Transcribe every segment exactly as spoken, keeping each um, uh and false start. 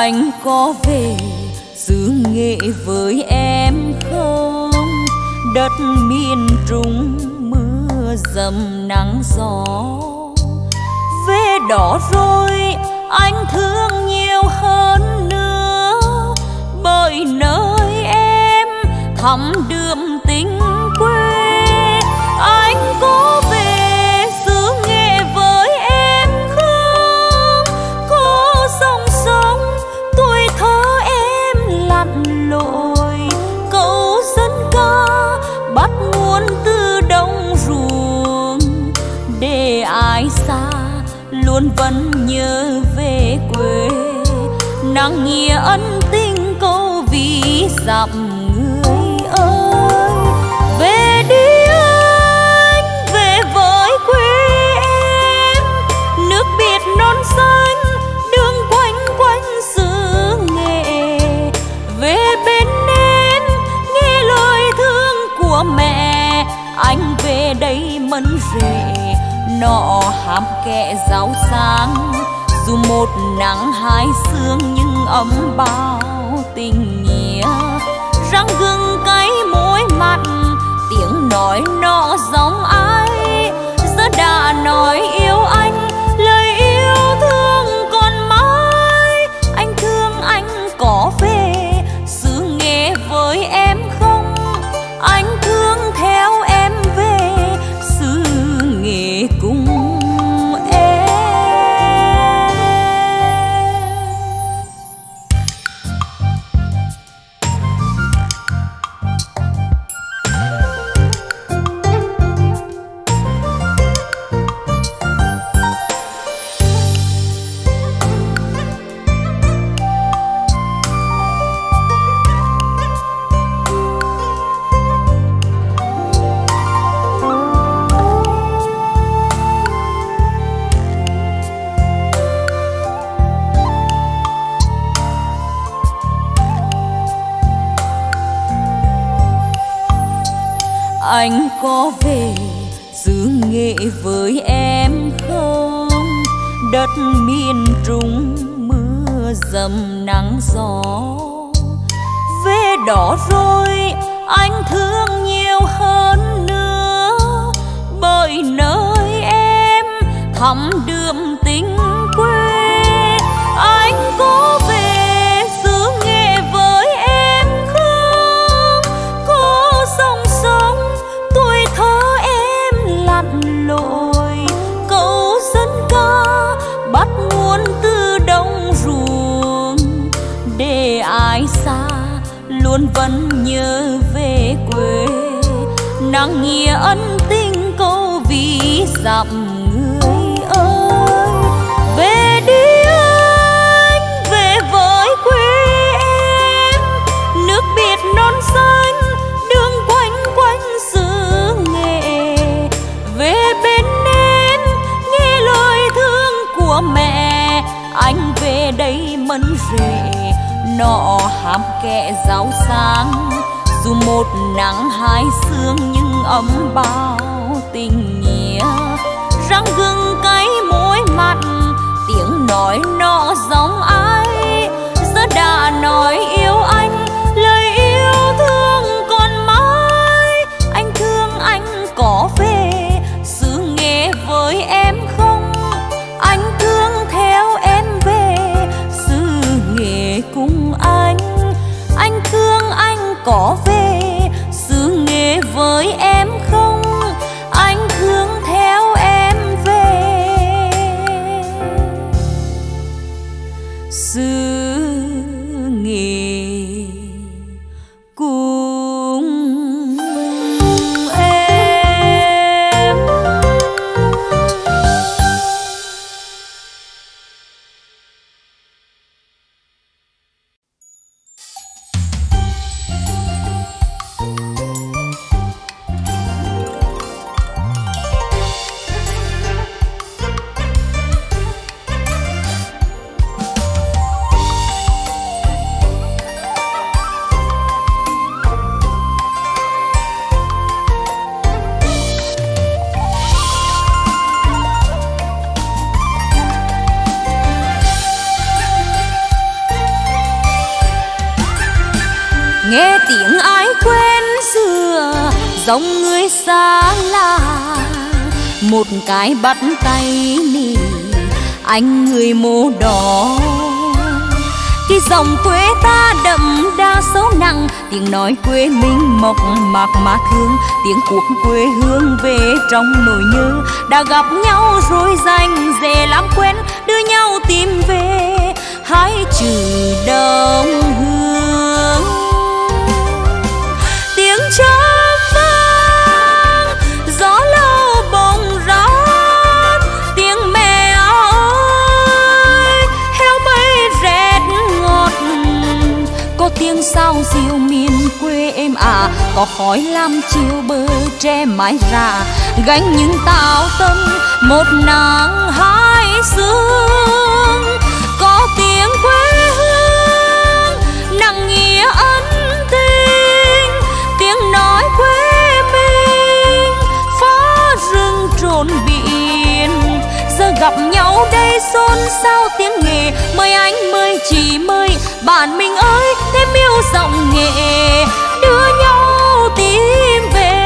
Anh có về xứ Nghệ với em không? Đất miền Trung mưa dầm nắng gió. Về đó rồi anh thương nhiều hơn nữa, bởi nơi em thắm đượm tình quê. Anh có về xứ Nghệ với em không? Có dòng sông tuổi thơ em lặn lội, câu dân ca bắt nguồn từ đồng ruộng, để ai xa luôn vẫn nhớ về quê. Nặng nghĩa ân tình câu ví dặm người ơi. Về đi anh, về với quê em, nước biển non xanh đường quanh quanh xứ Nghệ. Về bên em nghe lời thương của mẹ, anh về đây mân rể nọ hàm kẹ rau sáng. Dù một nắng hai sương nhưng ấm bao tình nghĩa. Răng gừng cay môi mặn tiếng nói nọ giống ai. Giờ đã nói yêu anh lời yêu thương còn mãi. Anh thương anh có về xứ Nghệ với em không? Anh thương theo em về xứ Nghệ cùng em. Anh có về xứ Nghệ với em không? Đất miền Trung mưa dầm nắng gió. Về đó rồi anh thương nhiều hơn nữa, bởi nơi em thắm đượm tình quê. Anh có về xứ Nghệ với em không? Có dòng sông tuổi thơ em lặn lội, câu dân ca bắt nguồn từ đồng ruộng, để ai xa luôn vẫn nhớ về quê. Nặng nghĩa ân tình câu ví dặm người ơi. Về đi anh, về với quê em, nước biển non xanh đường quanh quanh xứ Nghệ. Về bên em nghe lời thương của mẹ, anh về đây mân rể nọ hàm kẹ rau sáng. Dù một nắng hai sương nhưng ấm bao tình nghĩa. Răng gừng cay môi mặn tiếng nói nọ giống ai. Giờ đã nói yêu anh lời yêu thương còn mãi. Anh thương anh có về xứ Nghệ với em không? Anh thương theo em về xứ Nghệ cùng anh. Anh thương anh có về xứ Nghệ với em không? Anh thương theo em về xứ Nghệ cùng em. dòng người xa lạ, một cái bắt tay nì anh người mô đỏ. Cái dòng quê ta đậm đa sâu nặng, tiếng nói quê mình mộc mạc mà thương, tiếng cuộc quê hương về trong nỗi nhớ. Đã gặp nhau rồi dành dễ làm quen, đưa nhau tìm về hai chữ đồng hương. Tiếng chớp vang gió lâu bồng rát, tiếng mẹ ơi heo mây rét ngọt. Có tiếng sao diều miền quê em à, có khói lam chiều bờ tre mái rà, gánh những táo tâm một nắng hai sương. Có tiếng quê hương nặng nghĩa ân tình, tiếng nói quê mình phá rừng trồn biển. Giờ gặp nhau đây xôn xao tiếng nghệ, mời anh mời chị mời bạn mình ơi, thêm yêu giọng nghệ đưa nhau tìm về.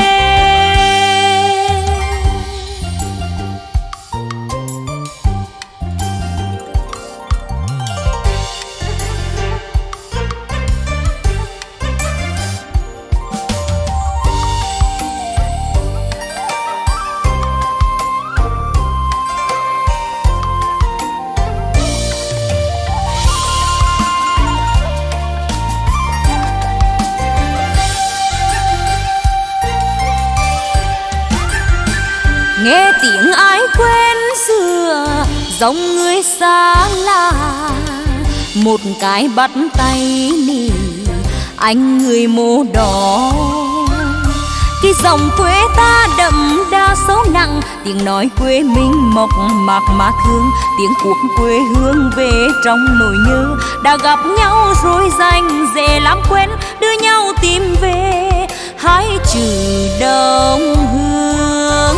Nghe tiếng ai quen xưa, dòng người xa lạ, một cái bắt tay nì anh người mô đỏ. Cái dòng quê ta đậm đa sâu nặng, tiếng nói quê mình mộc mạc mà thương, tiếng cuộc quê hương về trong nỗi nhớ. Đã gặp nhau rồi dành dễ làm quen, đưa nhau tìm về hai chữ đồng hương.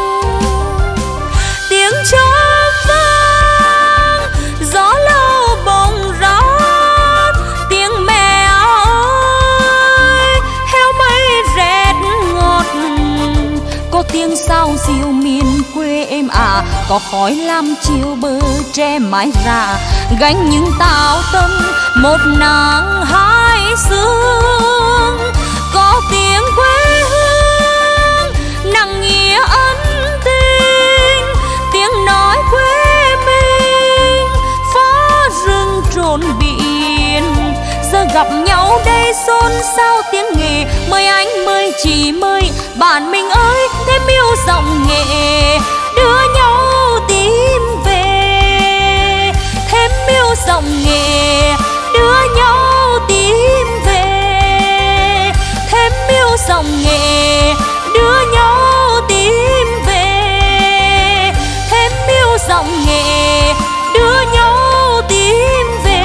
Tiếng chớp vang gió lâu bồng rát, tiếng mẹ ơi heo mây rét ngọt. Có tiếng sao diều miền quê em à, có khói lam chiều bờ tre mái rà, gánh những táo tâm một nắng hai sương. Có tiếng quê hương nặng nghĩa ân tình, tiếng nói quê mình phá rừng trồn biển. Giờ gặp nhau đây xôn xao tiếng nghệ, mời anh mời chị mời bạn mình ơi, thêm yêu giọng nghệ đưa nhau tìm về. Thêm yêu giọng nghệ đưa nhau tìm về. Thêm yêu giọng nghệ đưa nhau tìm về. Thêm yêu giọng nghệ đưa nhau tìm về.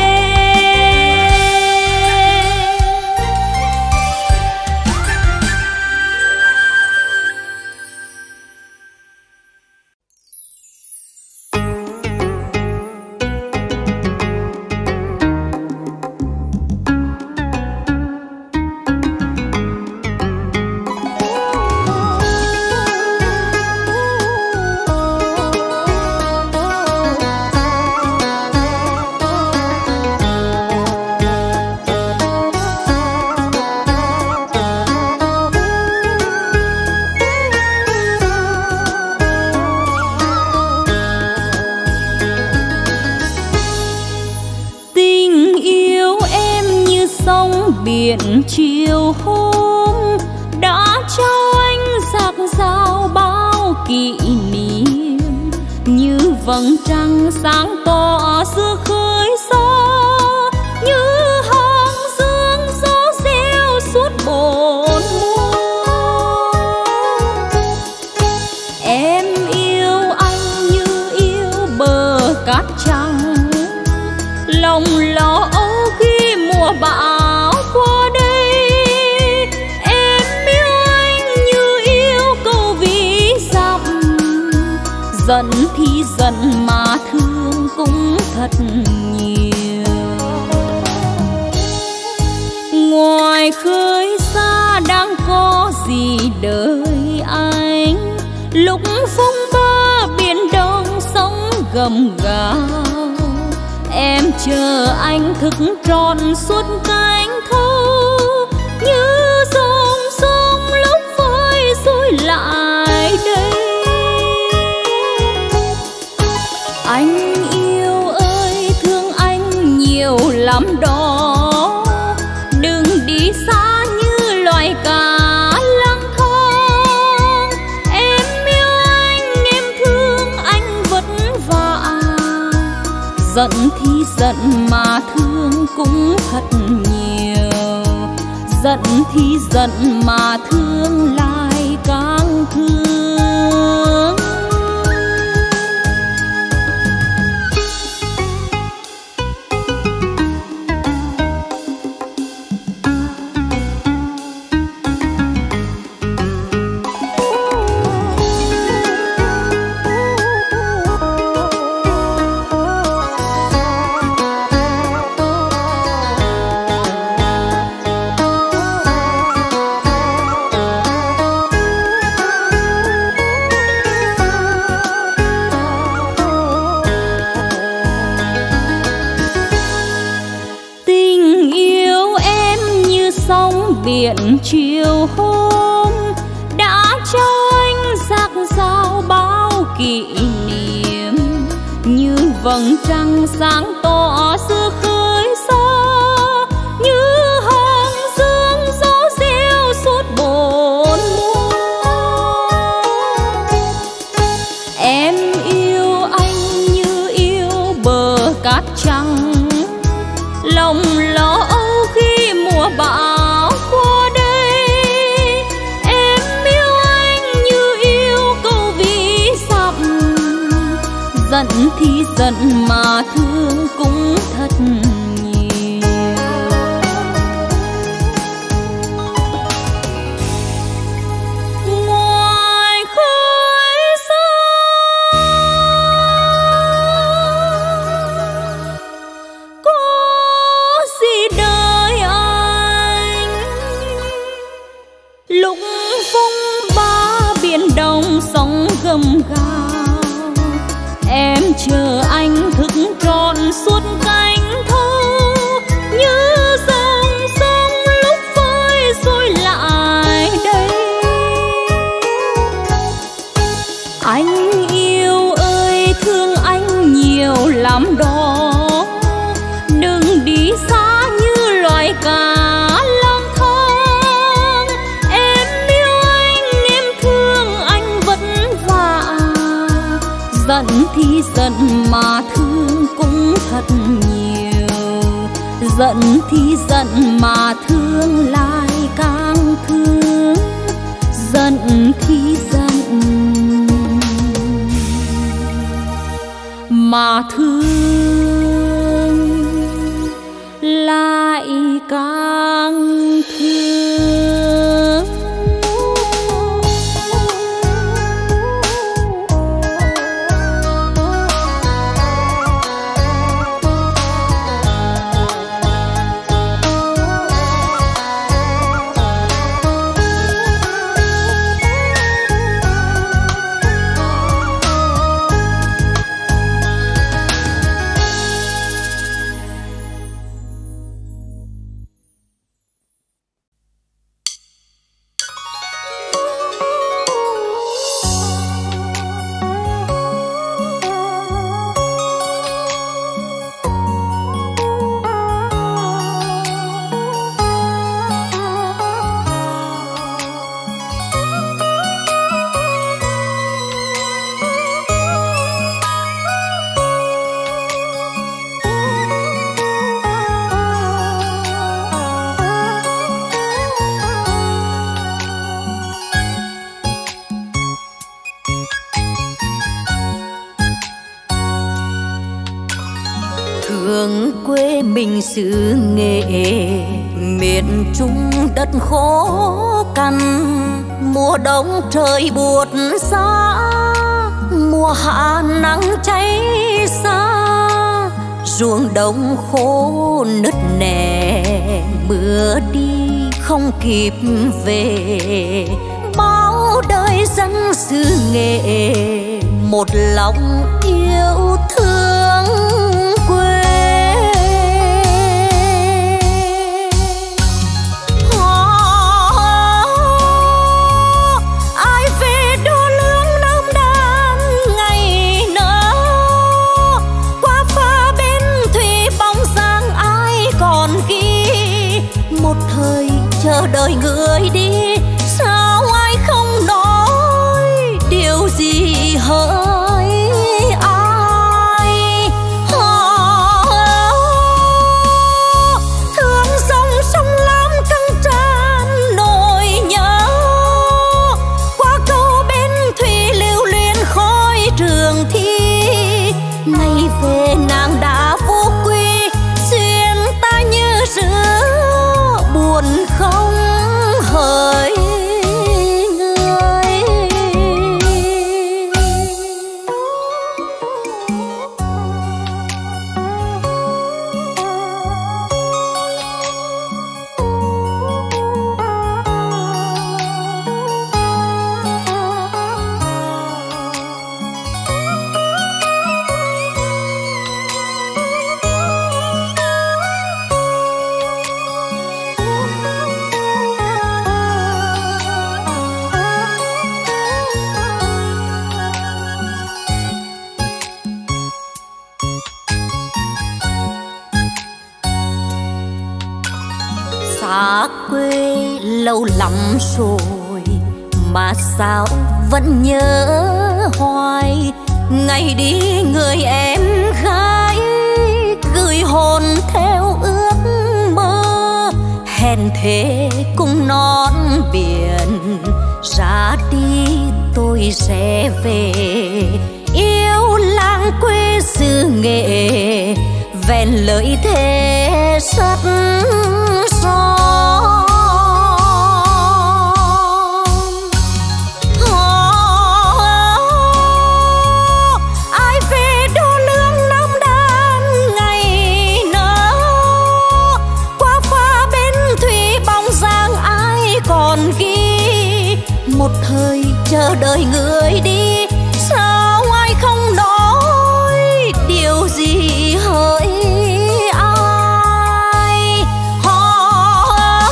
Biển chiều hôm đã trao anh dạt dào bao kỷ niệm, như vầng trăng sáng tỏ giữa khơi gió, như hòn dương gió reo suốt bốn mùa. Em yêu anh như yêu bờ cát trắng, lòng lo âu khi mùa bão qua đây. Em yêu anh như yêu câu ví dặm, giận thì giận mà thương cũng thật nhiều. Ngoài khơi xa đang có gì lúc phong ba biển đông sóng gầm gào. Em chờ anh thức trọn suốt cánh thâu, như dòng sông lúc vơi rồi lại đây. Anh yêu ơi thương anh nhiều lắm đó, đừng đi xa như loài cá lang thang. Em yêu anh, em thương anh vất vả, giận thì giận mà thương cũng thật nhiều, giận thì giận mà thương lại càng thương. Biển chiều hôm đã cho anh dạt dào bao kỷ niệm, như vầng trăng sáng tỏ giữa khơi xa, như hàng dương gió reo suốt bốn mùa. Em yêu anh như yêu bờ cát trắng, lòng lo âu khi mùa bão. Giận thì giận mà thương cũng thật nhiều. Ngoài khơi xa có gì đời anh, lúc phong ba biển đông sóng gầm gào. Em chờ anh thức trọn suốt cánh thâu, như dòng sông lúc vơi rồi lại đây. Anh yêu ơi thương anh nhiều lắm đó, đừng đi xa như loài cá lang thang. Em yêu anh, em thương anh vất vả, giận thì giận mà thương cũng thật nhiều, giận thì giận mà thương lại càng thương, giận thì giận mà thương lại càng thương. thương quê mình xứ Nghệ, miền Trung đất khô cằn. Mùa đông trời buốt giá, mùa hạ nắng cháy xa. Ruộng đồng khô nứt nẻ, mưa đi không kịp về. Bao đời dân xứ Nghệ một lòng yêu thương quê. Ai về đô lương Nam Đan ngày nỡ, qua pha bên thủy bóng dáng ai còn ghi. Một thời chờ đợi người đi, sao ai không nói điều gì hỡi ai. Họ thương dòng sông Lam căng tràn nỗi nhớ, qua câu bên thủy lưu luyến khói trường thi. Ngày về nàng đã vô quy, duyên ta như rứa buồn không hỡi người. Xa quê lâu lắm rồi mà sao vẫn nhớ hoài. Ngày đi người em gái gửi hồn theo ước mơ. Hẹn thề cùng non biển, ra đi tôi sẽ về. Yêu làng quê xứ Nghệ, vẹn lời thề sắt son. Ai về đô lương Nam Đan ngày nỡ, qua pha bên thủy bóng dáng ai còn ghi. Một thời chờ đợi người đi, sao ai không nói điều gì hỡi ai. Họ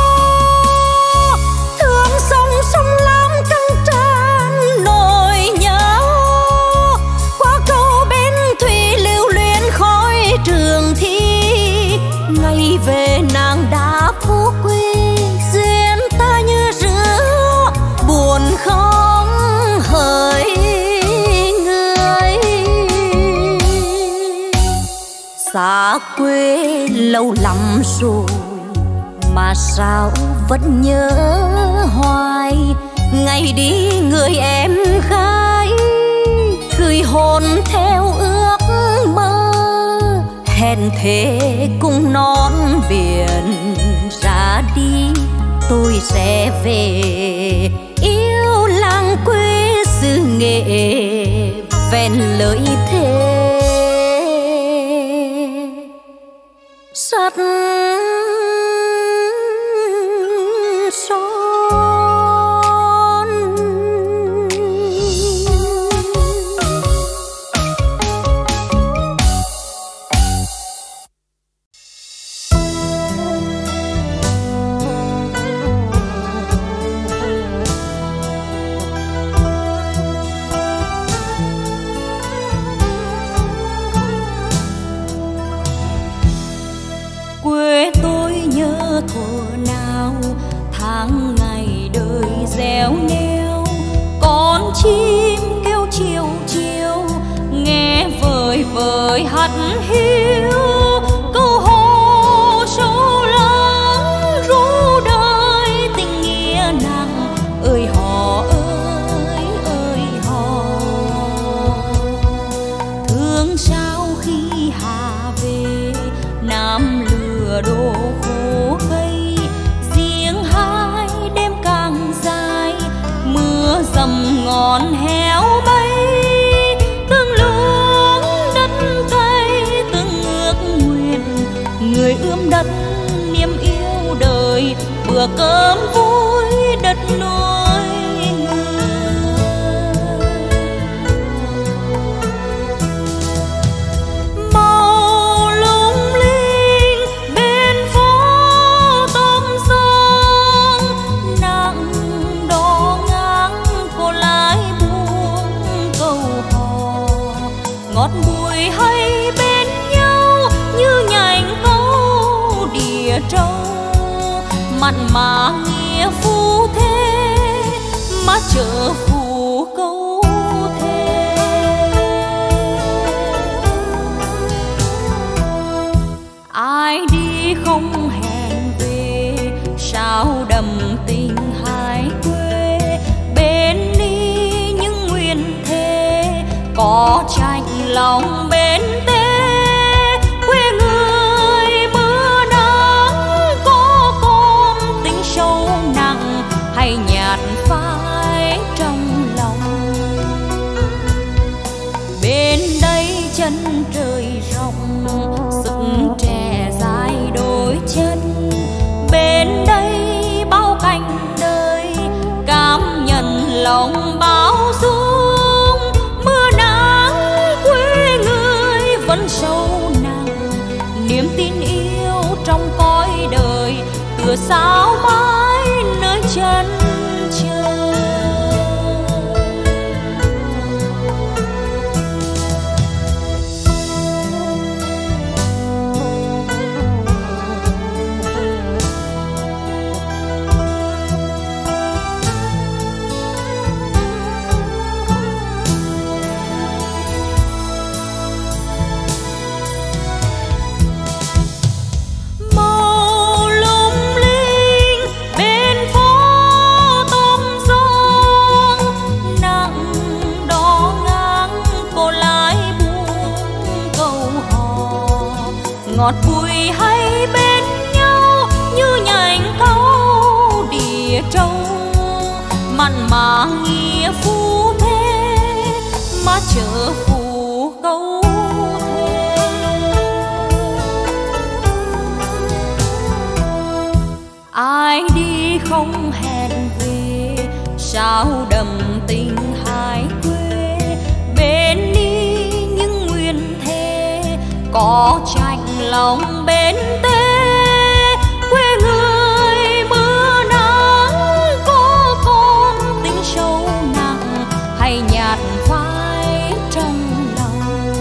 thương sông sông Lam căng tràn nỗi nhớ, qua câu bên thủy lưu luyến khói trường thi. Ngày về nàng đã vô quy, duyên ta như rứa buồn không hỡi người. Xa quê lâu lắm rồi mà sao vẫn nhớ hoài. Ngày đi người em gái gửi hồn theo ước mơ. Hẹn thề cùng non biển, ra đi tôi sẽ về. Yêu làng quê xứ Nghệ, vẹn lời thề sắt son. Quê tôi nhớ thuở nào, tháng ngày đời réo neo. Con chim kêu chiều chiều, nghe vời vời hắt hiu. Câu hò sâu lắng ru đời tình nghĩa nặng. Ơi hò ơi ơi hò, thương sao khi hà về Nam đổ khô cây. Riêng hai đêm càng dài, mưa dầm ngọn héo bay. Từng luống đất cay, từng ước nguyện, người ươm đất niềm yêu đời. Bữa cơm vui đất nuôi người. trâu, mặn mà nghĩa phu thế mà chợ phù câu thế. Ai đi không hẹn về, sao đậm tình hai quê. Bên đi những nguyên thế, có tranh lòng bên tế. Quê người mưa nắng, có con tình sâu nặng hay nhạt phai trong lòng. Bên đây chân trời rộng, sức trẻ dài đôi chân. Bên đây bao cảnh đời, cảm nhận lòng bao dung. Mưa nắng quê người vẫn sâu nặng, niềm tin yêu trong cõi đời tựa sao mãi nơi chân trời. Ngọt bùi hay bên nhau như nhành câu đìa trâu, mặn mà nghĩa phu thế mà chợ phù câu thế. Ai đi không hẹn về, sao đậm tình hai quê. Bên đi những nguyên thế, có tranh lòng bên tế. Quê người mưa nắng, có con tình sâu nặng hay nhạt phai trong lòng.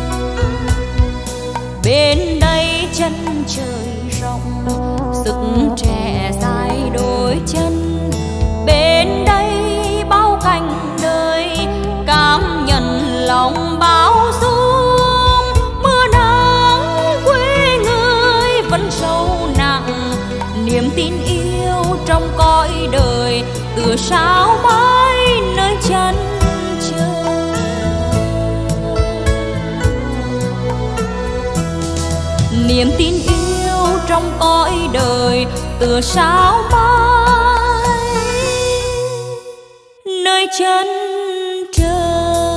Bên đây chân trời rộng, sức trẻ dài đôi chân. Bên đây bao cảnh đời, cảm nhận lòng bao dung. Vẫn sâu nặng, niềm tin yêu trong cõi đời tựa sao mãi nơi chân trời. Niềm tin yêu trong cõi đời tựa sao mãi nơi chân trời.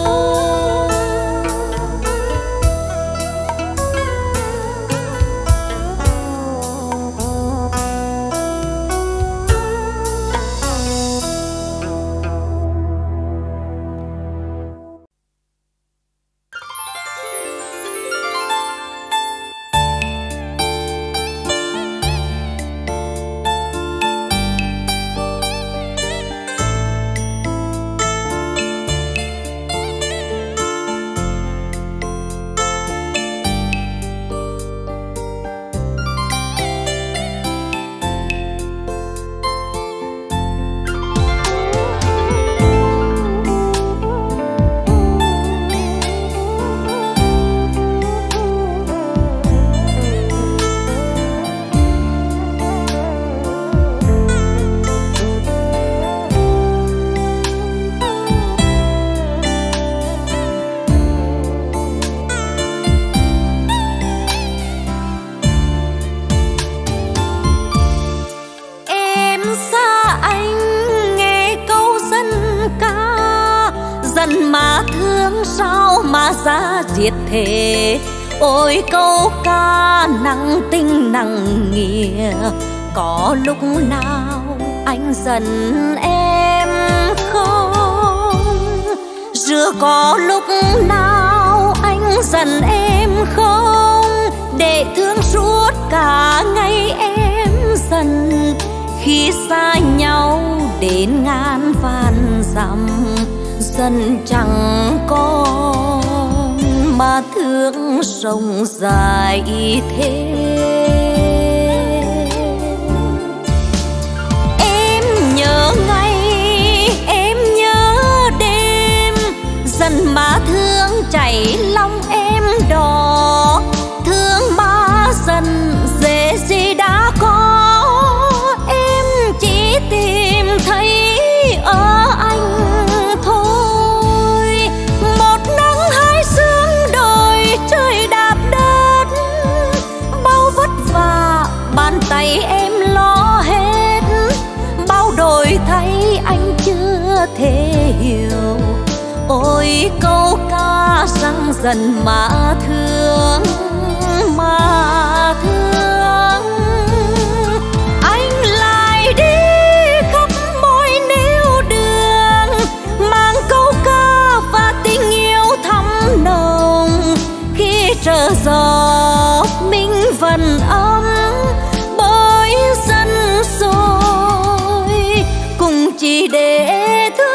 Mà thương sao mà ra diệt thế. Ôi câu ca nặng tình nặng nghĩa, có lúc nào anh giận em không? Giữa có lúc nào anh giận em không? Để thương suốt cả ngày em dần, khi xa nhau đến ngàn vạn dặm, dần chẳng còn mà thương sông dài thế. dần mà thương chảy lòng em đỏ, thương mà dần dễ gì đã có, em chỉ tìm thấy ở anh thôi. Một nắng hai sương đồi trời đạp đất, bao vất vả bàn tay em lo hết, bao đổi thay anh chưa thể hiểu. Ôi câu ca răng dần mà thương, mà thương. Anh lại đi khắp mọi nẻo đường, mang câu ca và tình yêu thắm nồng. Khi trở gió mình vẫn ấm bởi dân rồi, cùng chỉ để thương.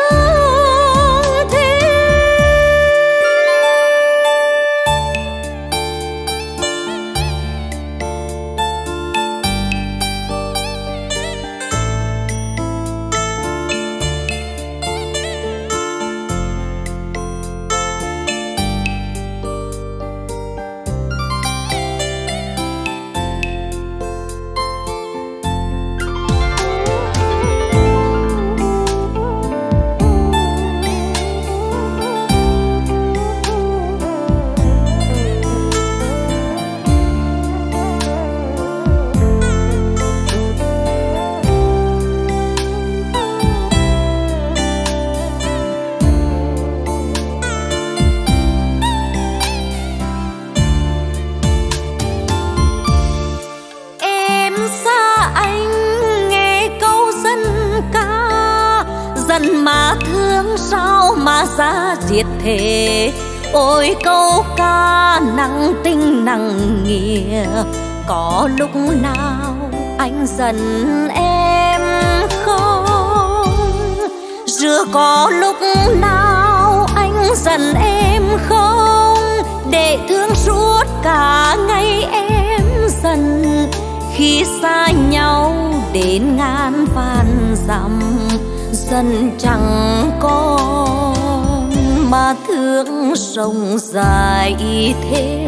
Dần mà thương sao mà ra diệt thế. Ôi câu ca nặng tình nặng nghĩa, có lúc nào anh giận em không? Rồi có lúc nào anh giận em không? Để thương suốt cả ngày em dần, khi xa nhau đến ngàn vạn dặm, dần chẳng còn mà thương sông dài thế.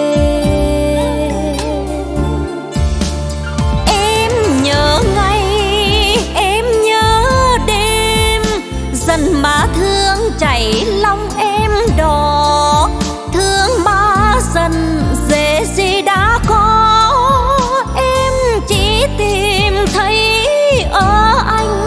Em nhớ ngày, em nhớ đêm, dần mà thương chảy lòng em đỏ, thương mà dần dễ gì đã có, em chỉ tìm thấy ở anh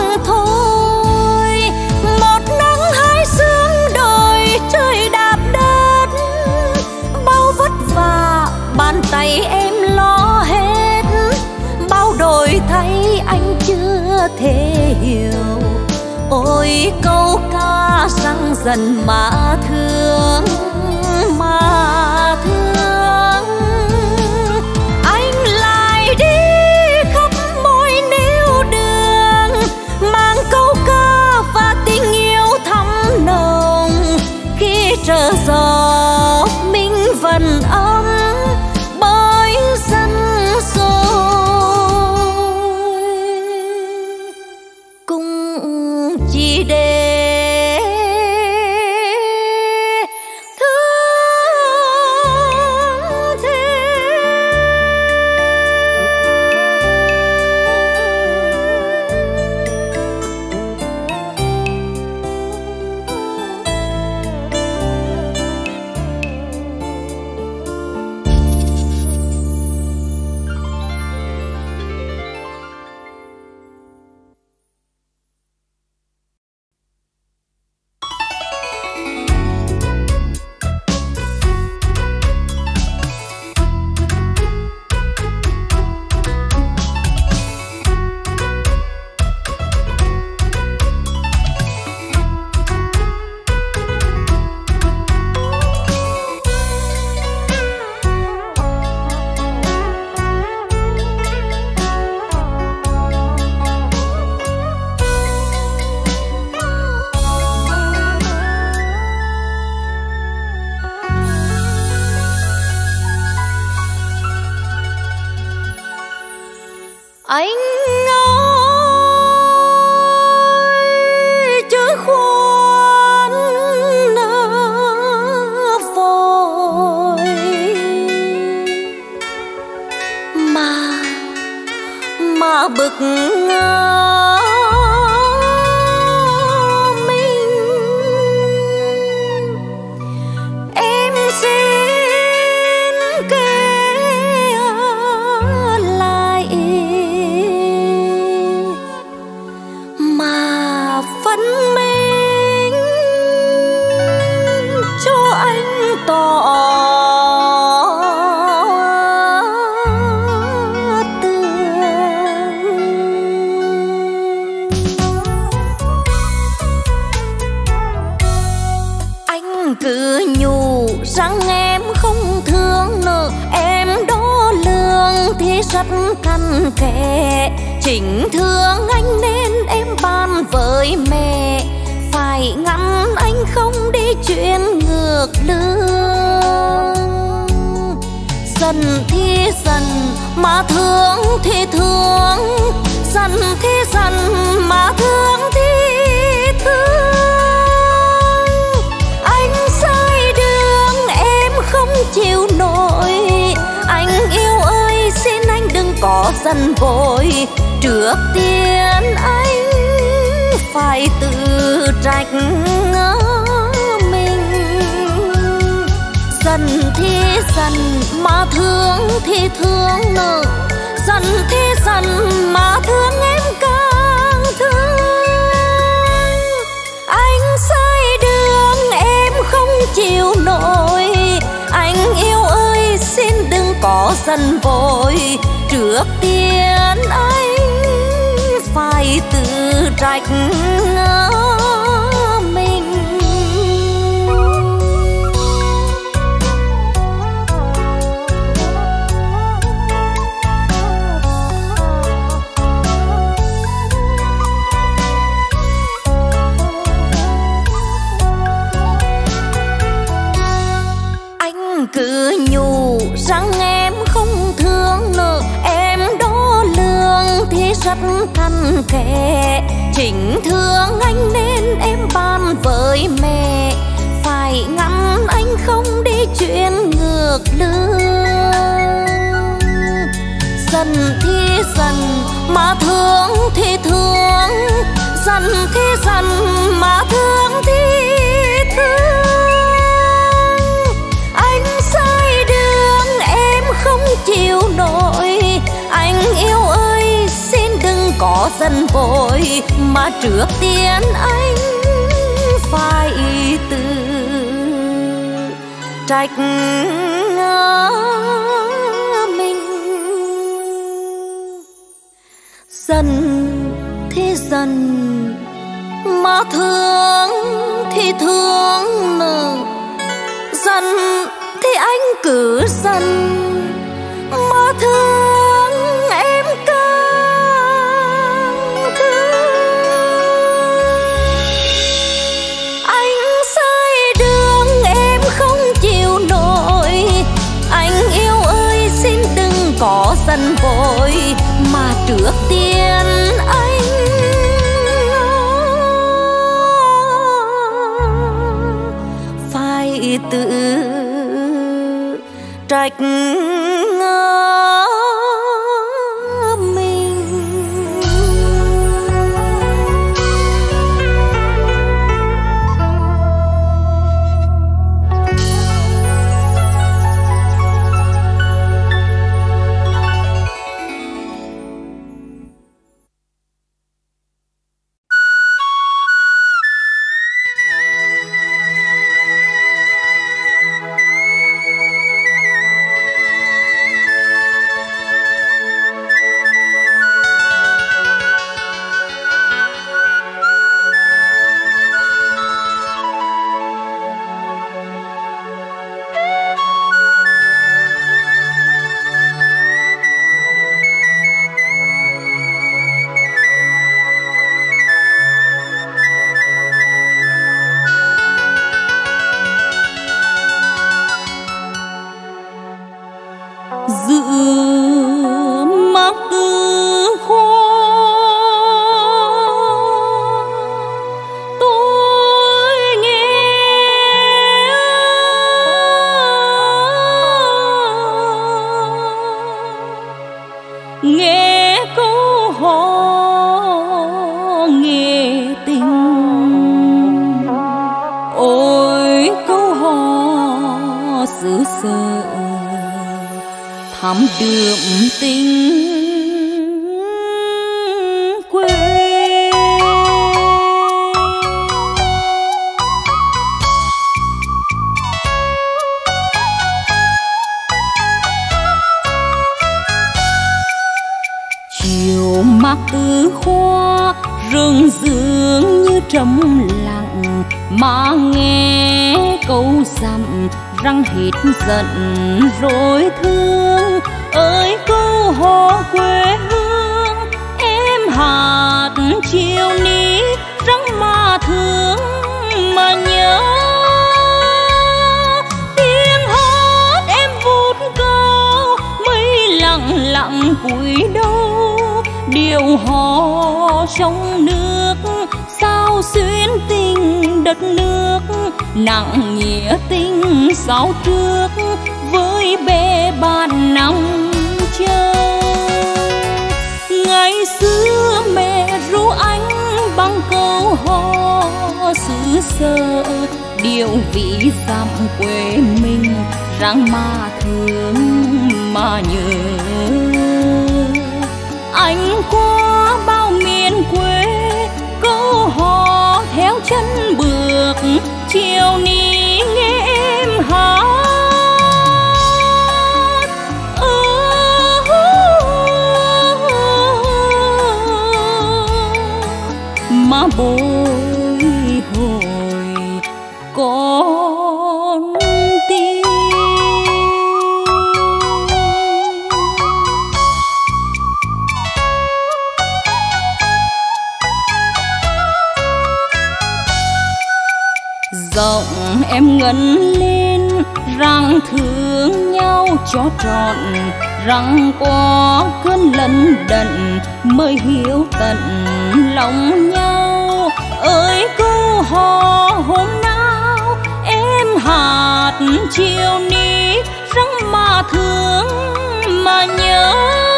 thôi. Một nắng hai sương đồi trời đạp đất, bao vất vả bàn tay em lo hết, bao đổi thay anh chưa thể hiểu. Ôi câu ca răng dần mà thương, mà thương. Anh lại đi khắp mọi nẻo đường, mang câu ca và tình yêu thắm nồng. Khi trở gió mình vẫn ấm bởi dân rồi, cùng chỉ để thương. tỏ tường. Anh cứ nhủ rằng em không thương nữa, em đo lường thì rất cằn kẽ. Chính thương anh nên em bàn với mẹ, phải ngăn anh không đi chuyện ngược lương. Giận thì giận mà thương thì thương, giận thì giận mà thương thì thương. Anh sai đường em không chịu nổi, anh yêu ơi xin anh đừng có giận vội. Trước tiên anh phải tự trách mình. Giận thì giận mà thương thì thương nữa, giận thì giận mà thương em càng thương. Anh sai đường em không chịu nổi, anh yêu ơi xin đừng có giận vội. Trước tiên anh phải tự trách mình. Anh cứ nhủ rằng em không thương nữa, em đo lường thì rất cằn kẽ. Chính thương anh nên em bàn với mẹ, phải ngăn anh không đi chuyện ngược lương. Giận thì giận mà thương thì thương, giận thì giận mà thương thì thương. Anh sai đường em không chịu nổi, anh yêu ơi xin đừng có giận vội. Mà trước tiên anh phải tự trách mình. Giận thì giận mà thương thì thương nữa, giận thì anh cứ giận mà thương em càng thương. Anh sai đường em không chịu nổi, anh yêu ơi xin đừng có giận vội. Mà trước tiên anh phải tự trách mình. thắm đượm tình quê. trầm lặng mà nghe câu dặm răng hết giận rồi thương. Ơi câu hò quê hương em hạt chiều ní răng mà thương mà nhớ. Tiếng hát em vút câu mây lặng lặng cúi đầu, điệu hò sông nước sao xuyên tình đất nước, nặng nghĩa tình sao trước với bè bạn năm châu. Ngày xưa mẹ ru anh bằng câu hò xứ sở, điệu vị dặm quê mình răng mà thương mà nhớ. Anh qua bao miền quê câu hò theo chân bước, chiều ní nghe em hát. Mà bồi hồi con tim. Giọng em ngân lên rằng thương nhau cho trọn, rằng có cơn lân đận mới hiểu tận lòng nhau. Ơi câu hò hôm nào em hạt chiều ní răng mà thương mà nhớ.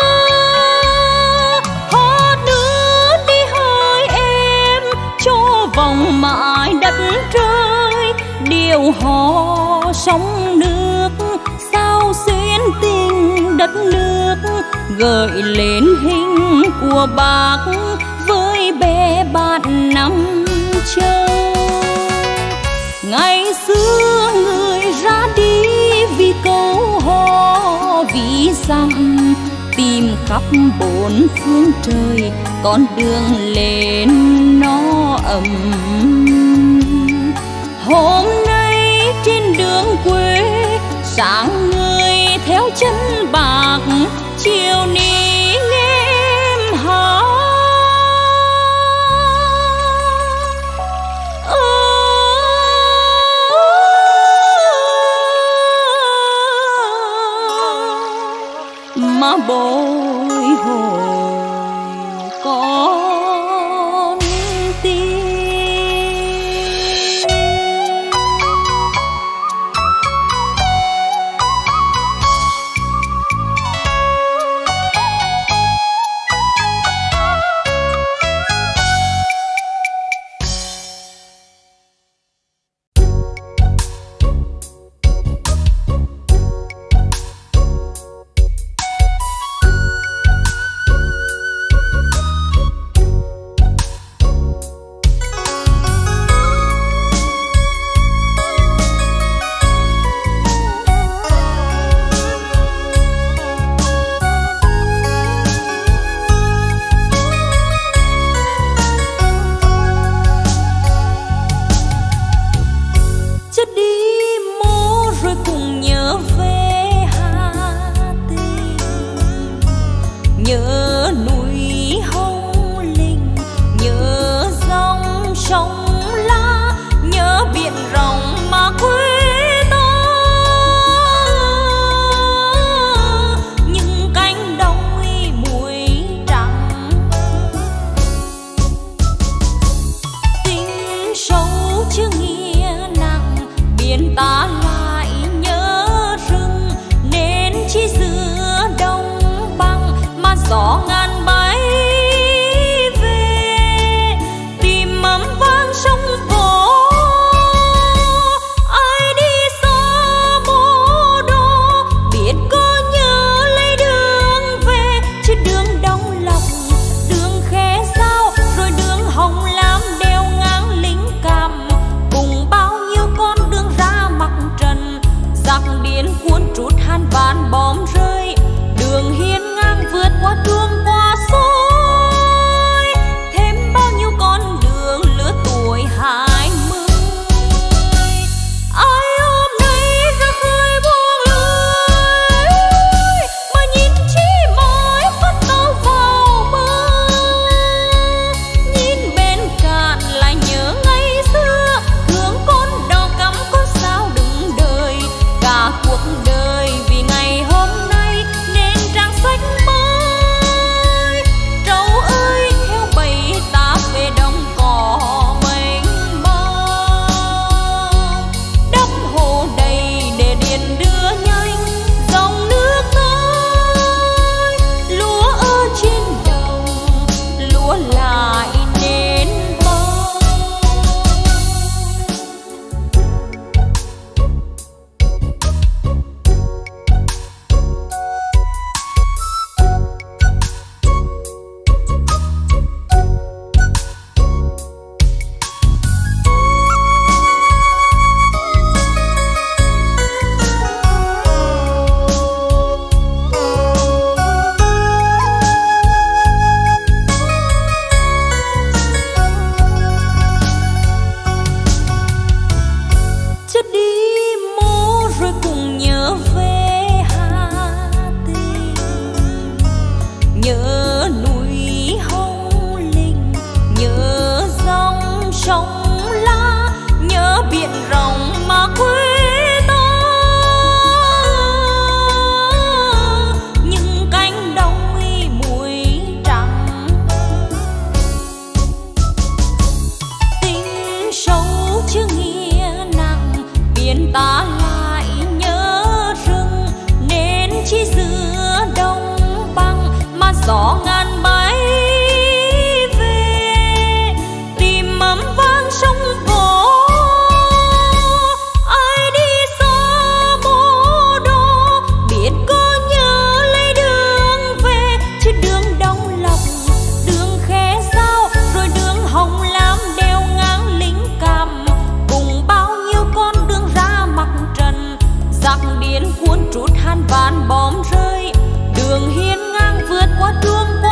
Hò đưa đi hơi em cho vòng mãi đất trời, điệu hò sông nước sao xuyên tình đất nước, gợi lên hình của bác với bè bạn năm châu. Ngày xưa người ra đi vì câu hò vì dặm, tìm khắp bốn phương trời con đường lên nó ấm. Hôm nay trên đường quê sáng người theo chân bạc, chiều ní nghe em hát. Mà bồi hồi con tim. Cuốn trút han van bom rơi, đường hiên ngang vượt qua chuông nhớ biển rộng mà quê ta. Những cánh đồng uy muối trắng, tình sâu chưa nghĩa nặng, biển ta lại nhớ rừng, nên chỉ giữa đông băng mà gió ngàn bay về tìm mắm vang sông cổ. Ai đi xa mô đô biết có nhớ lấy đường về, chứ đường Đông Lộc, đường Khe Sao, rồi đường Hồng Lam đeo ngang lính Cam, cùng bao nhiêu con đường ra mặt trần. Giặc điên cuốn trút han van bom rơi, đường hiên ngang vượt qua đường qua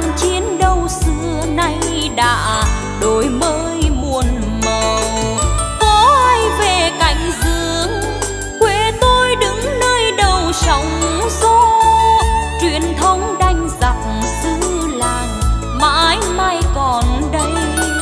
trang chiến đấu xưa nay đã đổi mới muôn màu. Có ai về cạnh dương, quê tôi đứng nơi đầu sóng gió. Truyền thống đánh giặc xứ làng mãi mãi còn đây.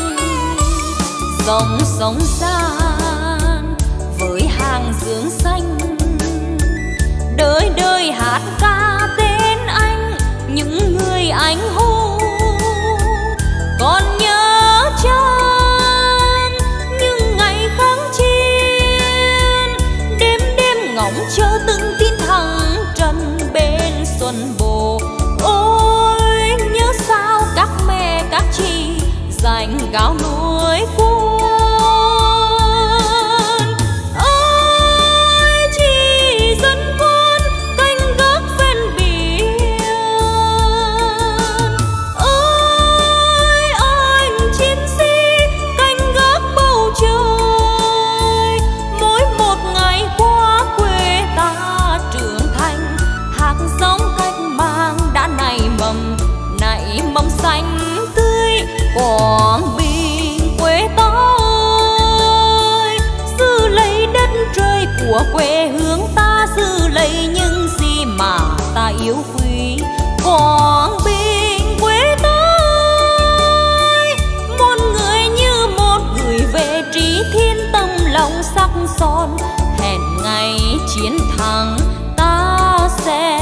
Dòng sông gian với hàng dương xanh, đời đời hát ca tên anh, những người anh hùng. Còn nhớ chân những ngày kháng chiến, đêm đêm ngóng chờ từng tin thắng trận bên xuân bồ. Ôi nhớ sao các mẹ các chị dành gạo nuôi quân. Ôi chị dân quân canh gác ven biển. Ôi anh chiến sĩ canh gác bầu trời. Mỗi một ngày qua quê ta trưởng thành, hạt giống cách mạng đã nảy mầm, nảy mầm xanh tươi. Quảng Bình quê ta ơi, giữ lấy đất trời của quê hương ta, giữ lấy những gì mà ta yêu quý. Quảng Bình quê ta ơi, một người như một gửi về trí thiên, tâm lòng sắc son. Hẹn ngày chiến thắng ta sẽ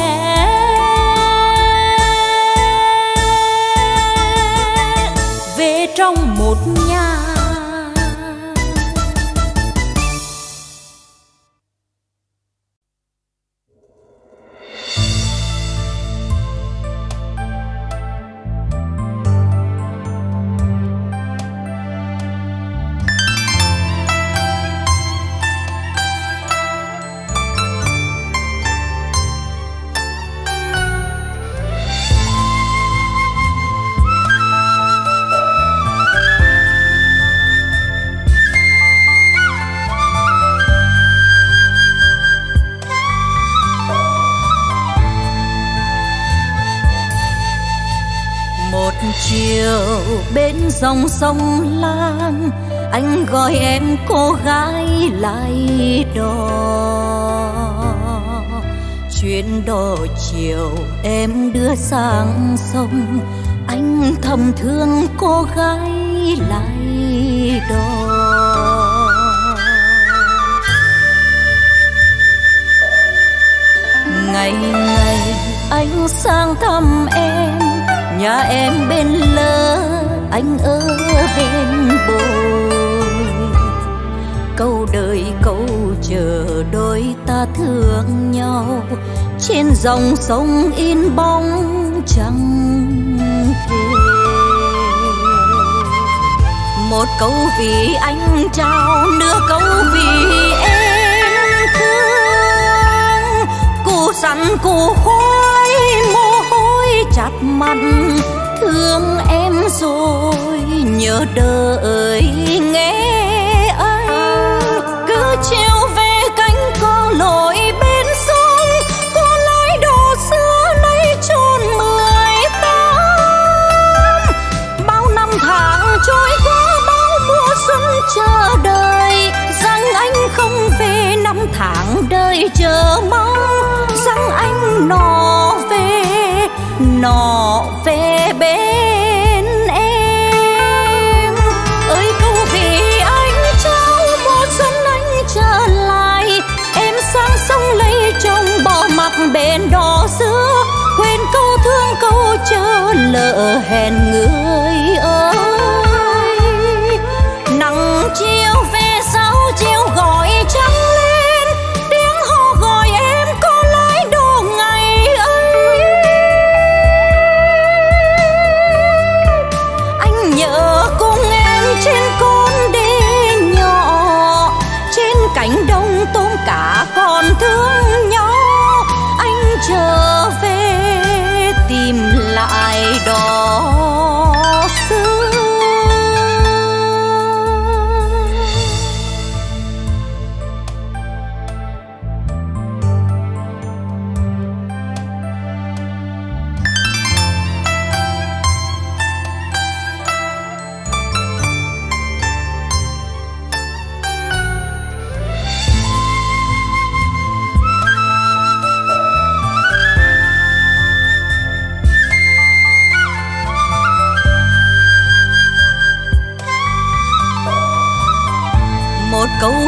về trong một nhà. Chiều bên dòng sông Lam, anh gọi em cô gái lại đò. Chuyến đò chiều em đưa sang sông, anh thầm thương cô gái lại đò. Ngày ngày anh sang thăm em, nhà em bên lỡ, anh ở bên bồi. Câu đời câu chờ đôi ta thương nhau, trên dòng sông in bóng trăng thề. Một câu vì anh trao, nửa câu vì em thương. Cụ sẵn cụ khói mồ hôi chặt mặt, thương em rồi nhớ đợi nghe anh. Cứ chiều về cánh co lội bên sông, cô lái đồ xưa nay chôn mười tám. Bao năm tháng trôi qua, bao mùa xuân chờ đợi, rằng anh không về. Năm tháng đời chờ mong rằng anh nọ về, nọ về bên em. Ơi câu vì anh trao mùa xuân anh trở lại, em sang sông lấy chồng bỏ mặc bên đò xưa. Quên câu thương câu chờ lỡ hẹn người ơi. Nắng chiều về sau chiều gọi trăng lên, tiếng hò gọi em có lái đồ ngày ấy. Anh nhớ cùng em trên con đê nhỏ, trên cánh đồng tôm cá còn thương nhau. Anh trở về tìm lại đó.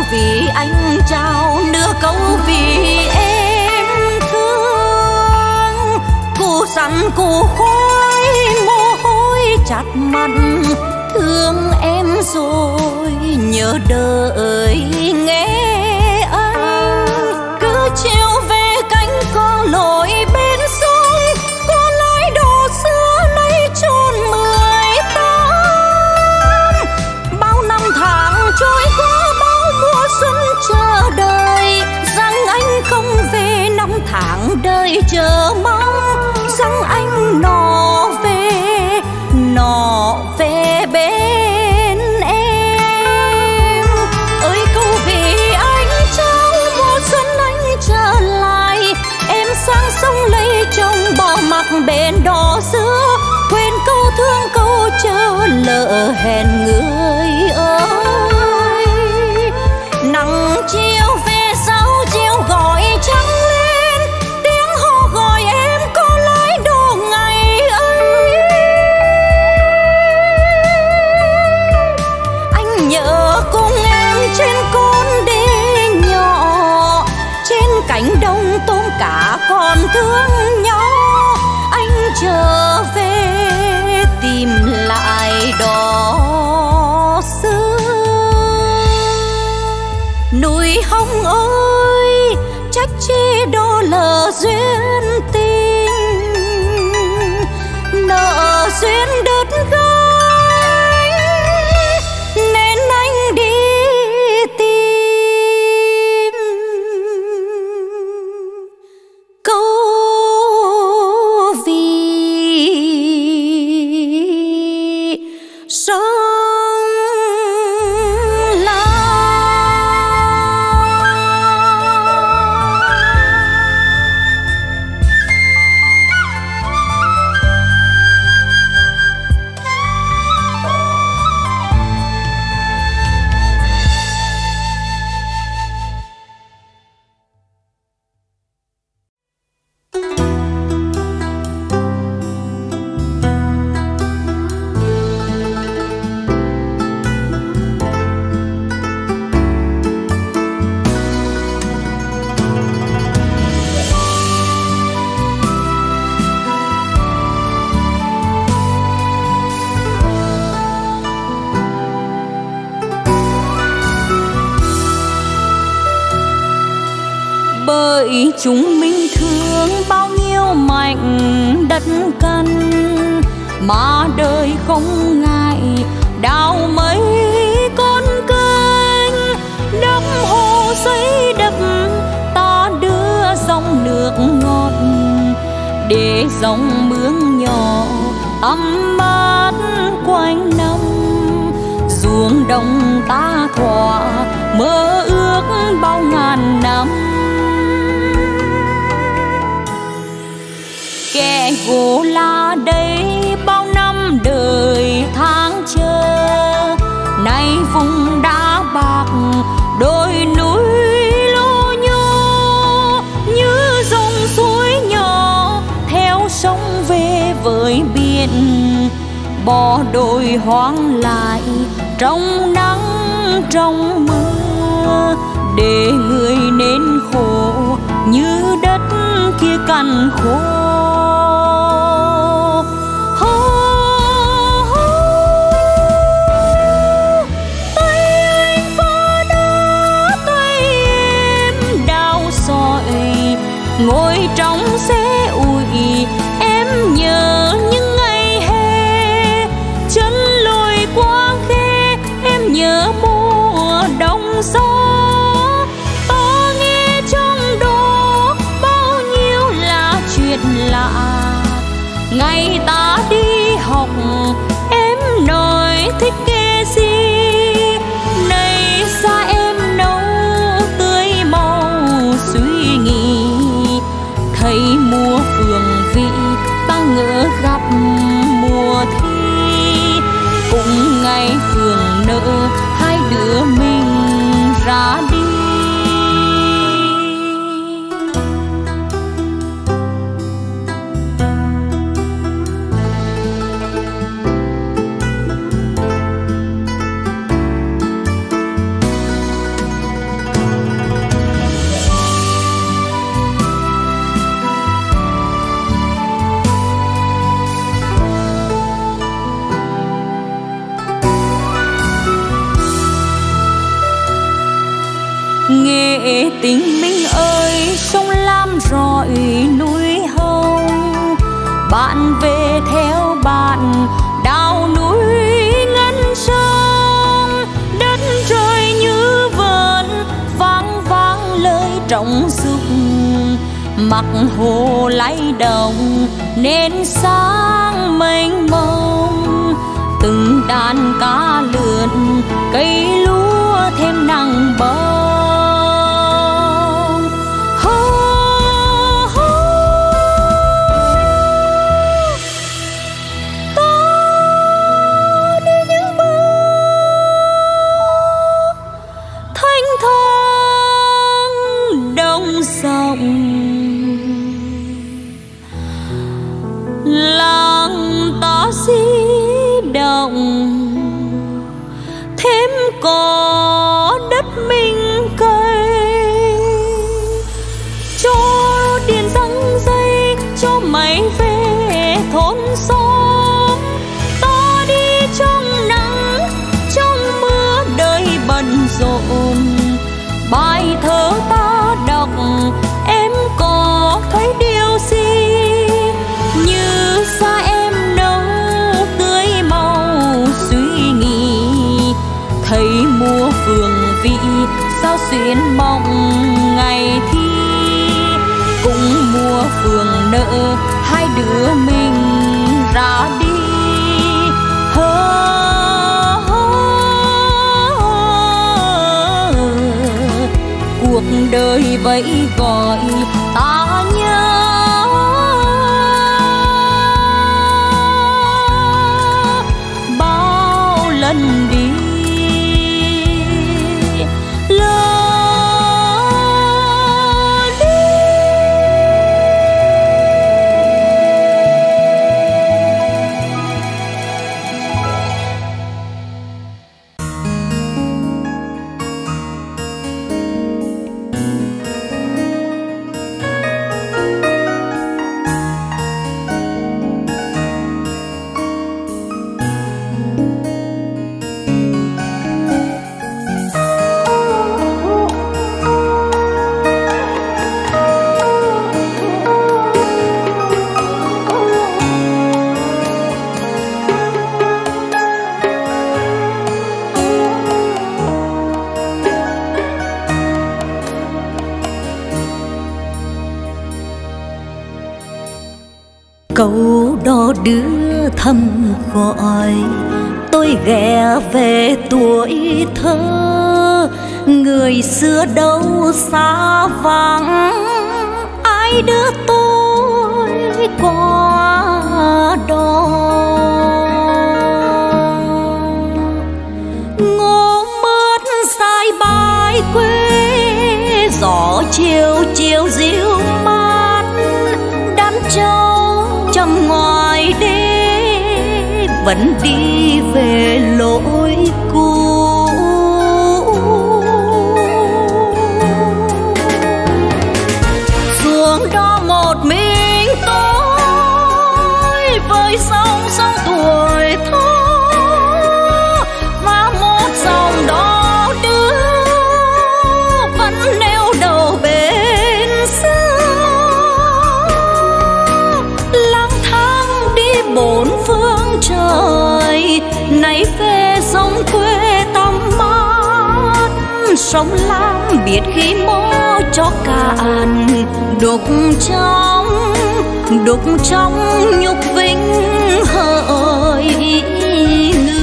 vì anh trao nửa câu vì em thương. Cụ sắn cụ khói mồ hôi chặt mặt, thương em rồi nhớ đợi nghe anh. Cứ chiều về cánh con lội bên sông, có lái đồ xưa nay chôn mười tám. Bao năm tháng trôi qua, bao mùa xuân chờ đợi, rằng anh không về năm tháng đời chờ mong, rằng anh nọ về nọ về bên em. Ơi câu vì anh trao mùa xuân anh trở lại, em sang sông lấy chồng bỏ mặc bên đò xưa, quên câu thương câu chờ lỡ hẹn người ơi. Nắng chiều về sau chiều gọi trăng lên, tiếng hò gọi em có lái đồ ngày ấy. Anh nhớ cùng em trên con đê nhỏ, trên cánh đồng tôm cá còn thương nhau. Anh trở về tìm lại đó xưa. Núi Hồng ơi, trách chi đó lỡ duyên tình, nợ duyên đứt gánh nên anh đi tìm câu vì sông bởi chúng mình thương bao nhiêu mảnh đất căn, mà đời không ngại đào mấy con kênh, đắp hồ xây đập ta đưa dòng nước ngọt, để dòng mương nhỏ ấm mát quanh năm. Ruộng đồng ta thỏa mơ ước bao ngàn năm, kẻ gỗ là đây bao năm đời tháng chờ. Nay vùng đá bạc đôi núi lô nhô, như dòng suối nhỏ theo sông về với biển. Bỏ đồi hoang lại trong nắng trong mưa, để người nên khổ như đất kia cằn khô. Ngồi trong xe ủi em nhớ những ngày hè, chân lùi qua khe em nhớ mùa đông gió. Ta nghe trong đó bao nhiêu là chuyện lạ, ngày ta tình mình ơi sông Lam rọi núi Hồng, bạn về theo bạn đào núi ngân sông, đất trời như vần vang vang lời trọng dục, mặt hồ lay động nên sáng mênh mông, từng đàn cá lượn cây lúa thêm nắng bông. Làng ta di động thêm có đất mình cây, cho điện răng dây cho máy về thôn xóm, ta đi trong nắng trong mưa đời bận rộn. Bài thơ ta đọc em có thấy điều gì như xa em nâu tươi màu suy nghĩ, thấy mùa phường vị sao xuyên mong ngày thi, cũng mùa phường nợ hai đứa mình ra đi. Cuộc đời vậy gọi ta nhớ, bao lần đi lỡ đi. Câu đó đưa thầm gọi tôi ghé về tuổi thơ, người xưa đâu xa vắng, ai đưa tôi qua đó. Ngô mướt sai bãi quê, gió chiều chiều dịu mát, đám trâu trong ngoài đê vẫn đi về lối cũ. Xuống đó một mình tôi với sông sông tuổi thơ, và một dòng đó đưa vẫn neo đầu bên xưa. Bốn phương trời nay về sông quê tăm mát, sông Lam biết khi mô cho cạn, đục trong đục trong nhục vinh hỡi người.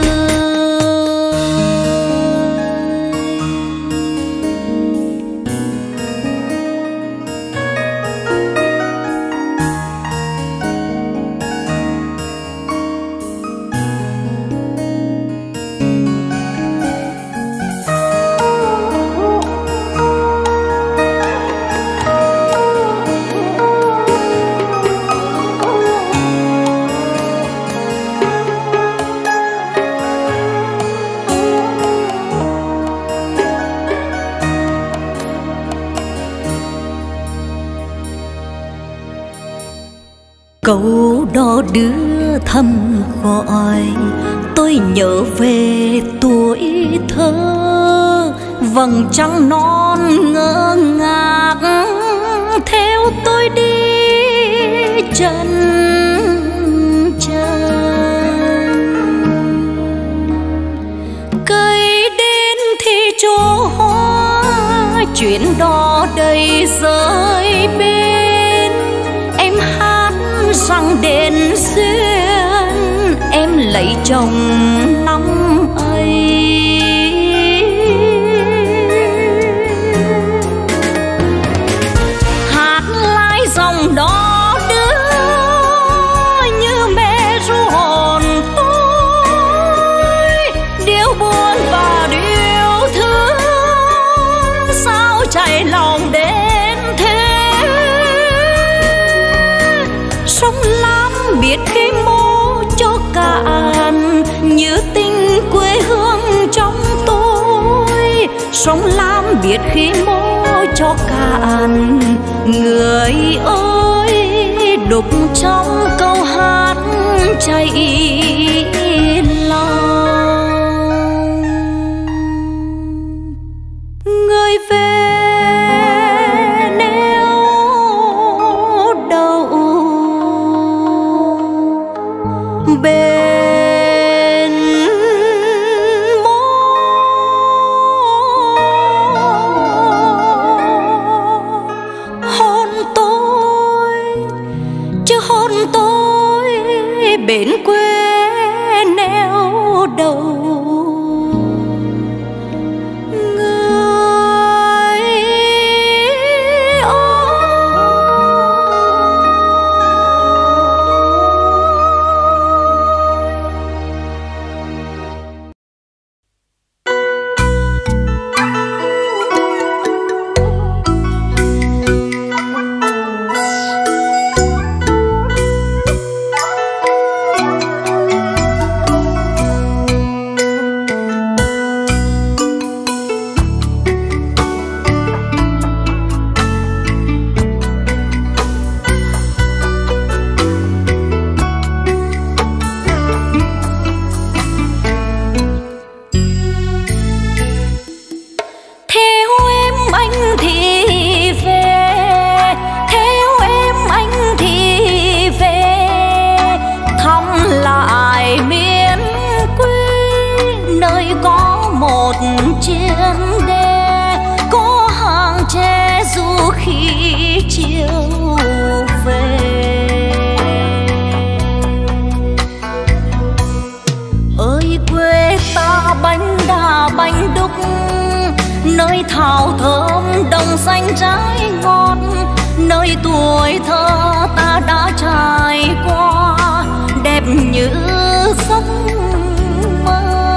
Câu đó đưa thầm gọi tôi nhớ về tuổi thơ, vầng trăng non ngơ ngác theo tôi đi chân trời. Cây đến thì chỗ hoa chuyện đò đầy rơi bên, em hát rằng đến duyên em lấy chồng năm ấy. Hát lại dòng đó đưa như mẹ ru hồn tôi, điều buồn và điều thương sao chạy lòng đến thế. Sông Lam biết khi mô cho cạn như tình quê hương trong tôi. Sông Lam biết khi mô cho cạn người ơi, đục trong câu hát chảy lòng. Người về neo đậu bên mô, hôn tôi chứ hôn tôi bên quê neo đậu. Nơi thảo thơm đồng xanh trái ngọt, nơi tuổi thơ ta đã trải qua đẹp như giấc mơ.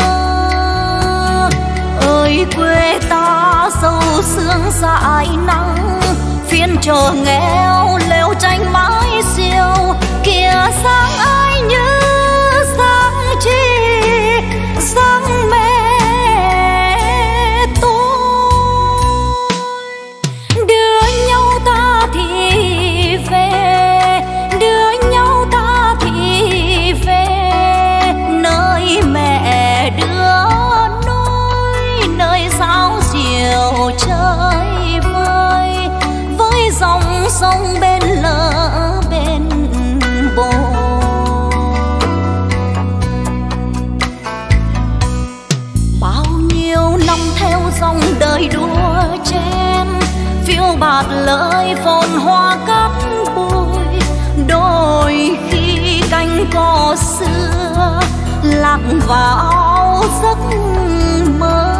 Ơi quê ta sâu sương dại nắng, phiên chợ nghèo lều tranh mái xiêu, kìa sáng ai như sáng chi sáng mẹ. Chơi vơi với dòng sông bên lỡ bên bờ, bao nhiêu năm theo dòng đời đua chen, phiêu bạt lời phồn hoa cát bụi. Đôi khi cánh cò xưa lạc vào giấc mơ,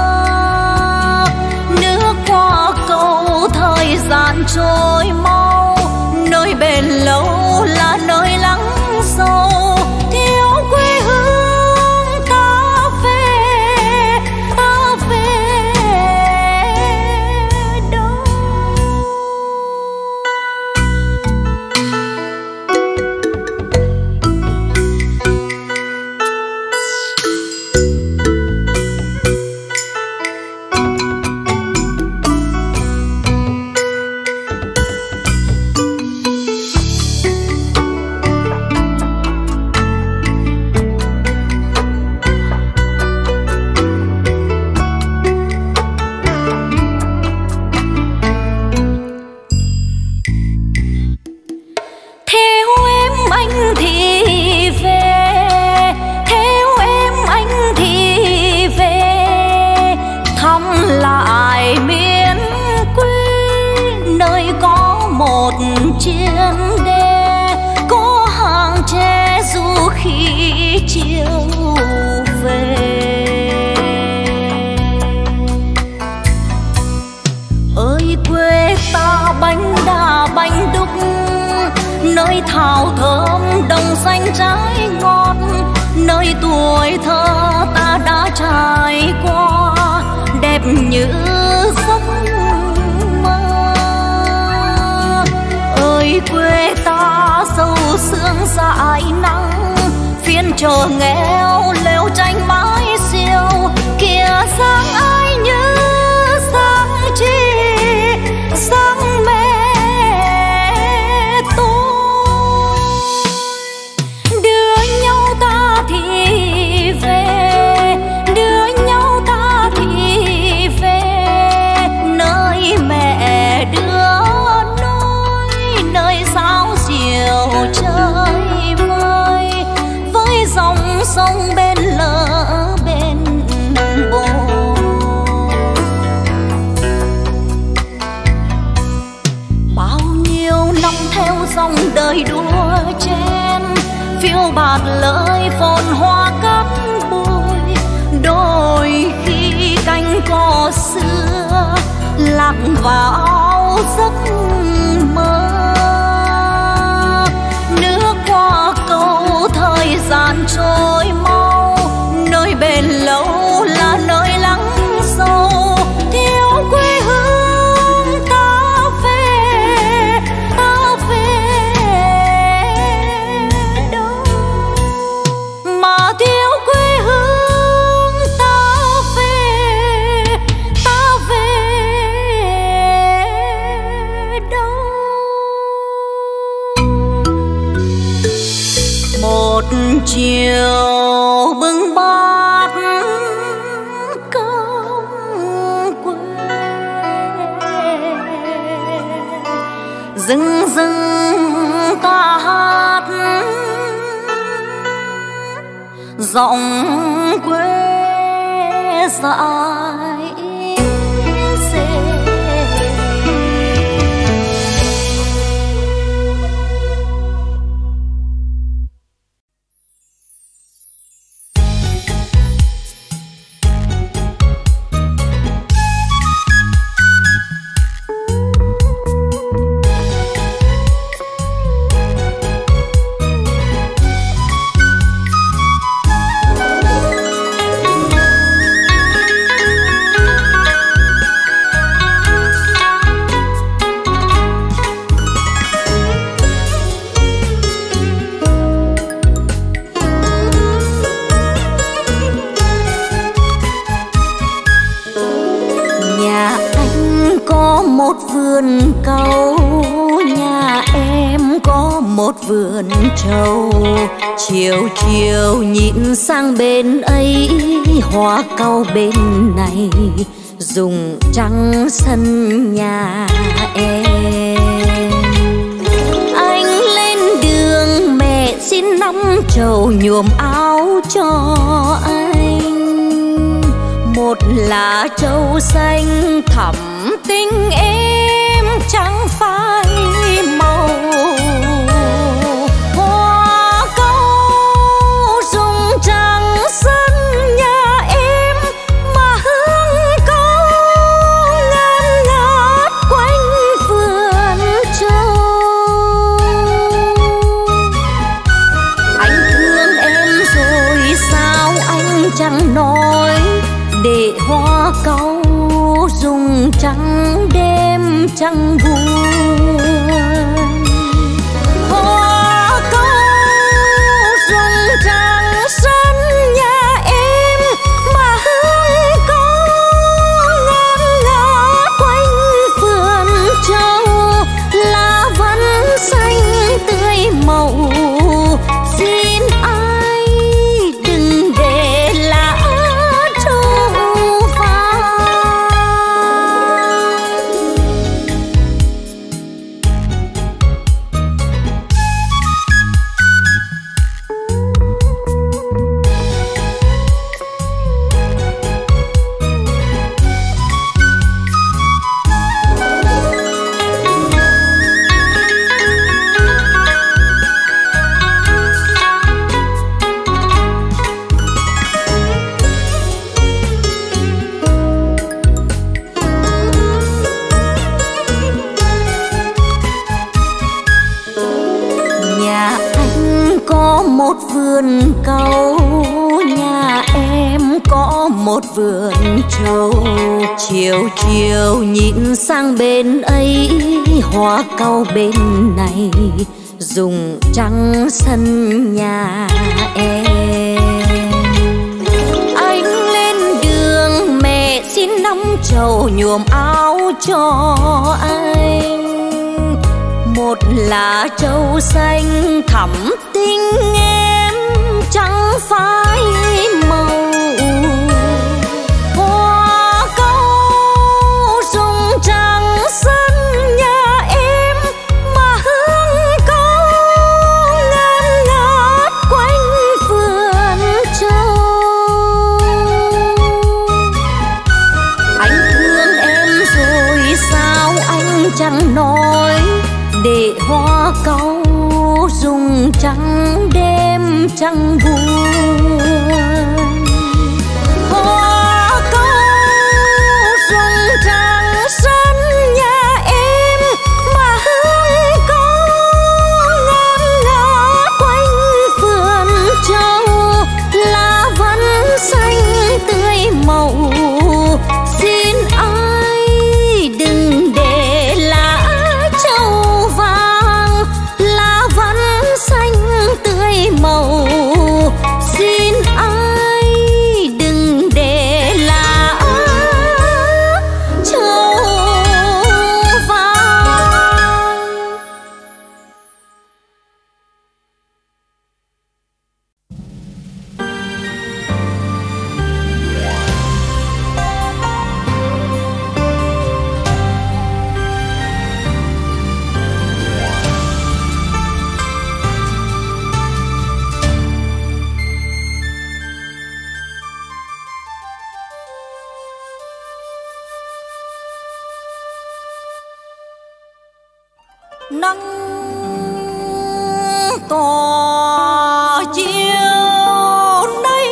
qua cầu thời gian trôi mau, nơi bền lâu là nơi lắng sâu. Thiếu quê hương ta về, ta về đâu? chiều về. Ơi quê ta bánh đa bánh đúc, nơi thảo thơm đồng xanh trái ngọt, nơi tuổi thơ ta đã trải qua đẹp như giấc mơ. Ơi quê ta sâu sương dại nắng, phiên chờ nghèo lều tranh mái xiêu, kìa sáng ai như sáng chi sáng mẹ tôi. Đưa nhau ta thì về, đưa nhau ta thì về, nơi mẹ đưa nuôi, nơi sao diều chơi vơi, với dòng sông bên lỡ bên bờ. Bao nhiêu năm theo dòng đời đua chen, phiêu bạt lời phồn hoa cát bụi, đôi khi cánh cò xưa lạc vào giấc mơ. Nước qua cầu thời gian trôi mau, nơi bền lâu là nơi lắng sâu, thiếu quê hương ta về, ta về đâu mà thiếu quê hương ta về, ta về đâu. Một chiều bưng bát cơm quê, dưng dưng ta hát giọng quê dại dê. Một vườn cau, nhà em có một vườn trầu. Chiều chiều nhìn sang bên ấy, hoa cau bên này dùng trăng sân nhà em. Anh lên đường mẹ xin năm trầu nhuộm áo cho anh, một lá trầu xanh thẳm tình em chẳng phải màu. Hoa cau dùng trăng sân nhà em, mà hương cau ngát ngát quanh vườn trầu. Anh thương em rồi sao anh chẳng nói, để hoa cau dùng trắng đêm trăng buồn. Hoa cau dùng trăng sân nhà em, mà hương cau ngát ngát quanh vườn trầu. Lá vẫn xanh tươi màu, xin ai đừng để lá trầu vàng. một vườn trầu, chiều chiều nhìn sang bên ấy, hoa cau bên này dùng trăng sân nhà em. Anh lên đường mẹ xin năm trầu nhuộm áo cho anh, một lá trầu xanh thắm tinh em chẳng phai màu. Hoa cau dùng trăng sân nhà em, mà hương cau ngát ngát quanh vườn trầu. Anh thương em rồi sao anh chẳng nói, để hoa cau dùng trắng đêm chẳng buồn. Hoa cau dùng trăng sân nhà em, mà hương cau ngát ngát quanh vườn trầu. Lá vẫn xanh tươi màu, xin ai đừng để lá trầu vàng. Lá vẫn xanh tươi màu, xin ai đừng để lá trầu vàng. Nắng tỏ chiều nay,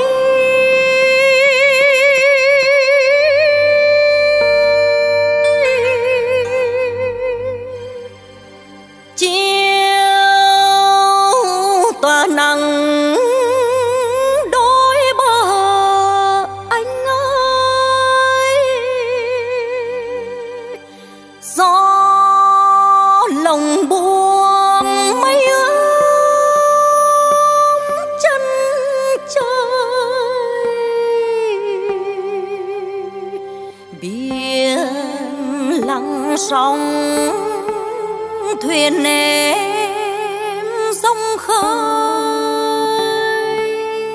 chiều tỏa nắng đôi bờ anh ơi. Gió lòng buông mây ướt chân trời, biển lặng sóng thuyền em dòng khơi.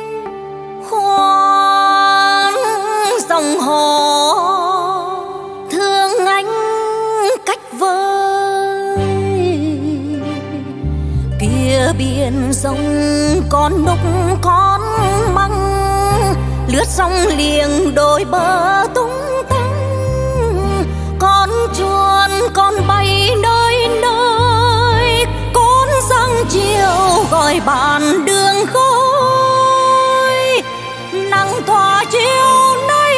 Khoan dòng hò thương anh cách vơi, kia biển sông con núc con măng, lướt sông liềng đôi bờ tung tăng. Con chuồn con bay nơi nơi, con giăng chiều gọi bạn đường khơi. Nắng tỏa chiều nay,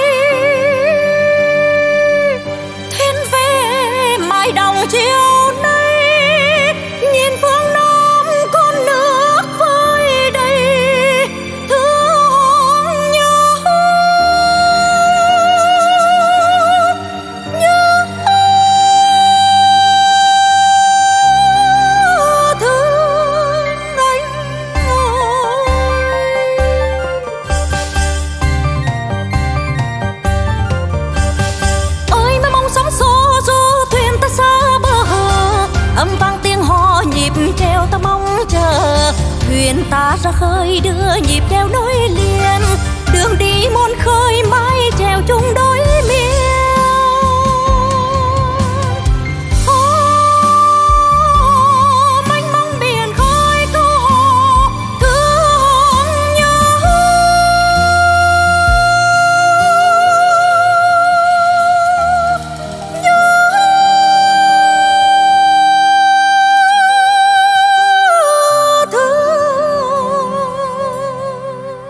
thuyền về mái đồng chiều nay, nhìn phương Nam con nước vơi đầy thương nhớ. Nhớ thương anh ơi. Ơi mấy mong sóng xô du thuyền ta xa bờ, âm vang tiếng hò nhịp treo ta mong chờ. Thuyền ta ra khơi đưa nhịp đeo nối liền, đường đi muôn khơi mãi treo chung đôi miền. Ô, mênh mông biển khơi câu hò thương nhớ. Thương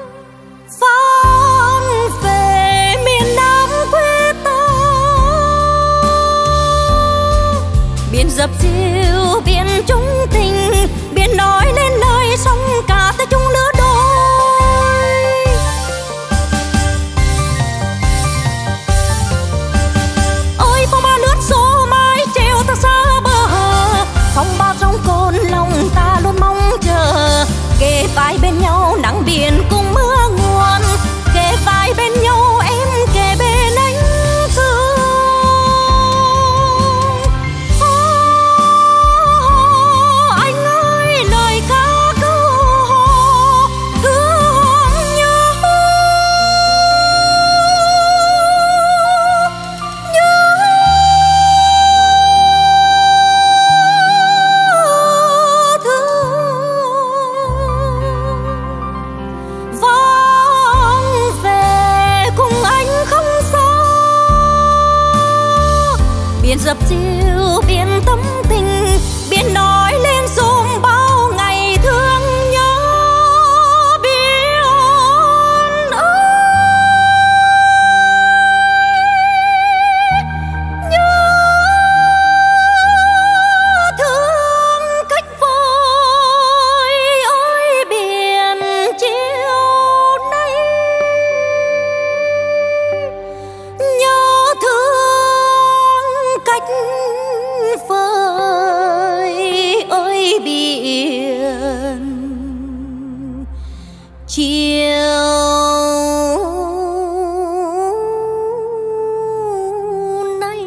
dập dìu biển tâm tình, biển nói lên dùm bao ngày thương nhớ biển ơi, nhớ thương cách vời ơi biển chiều nay, nhớ thương cách vời ơi biển chiều nay.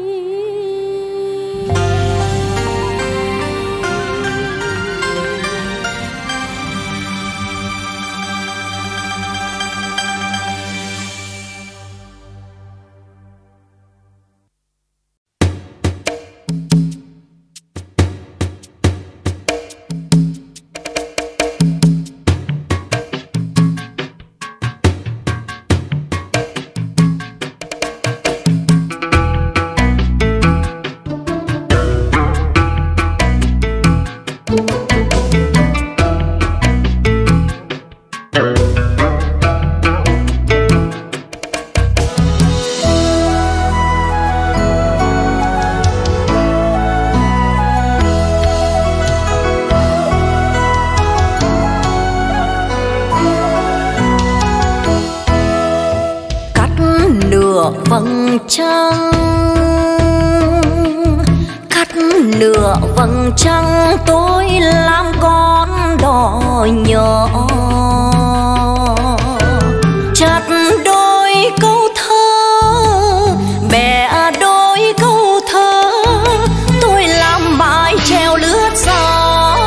Vầng trăng cắt nửa vầng trăng, tôi làm con đò nhỏ chặt đôi câu thơ, bẻ đôi câu thơ, tôi làm mãi treo lướt sóng,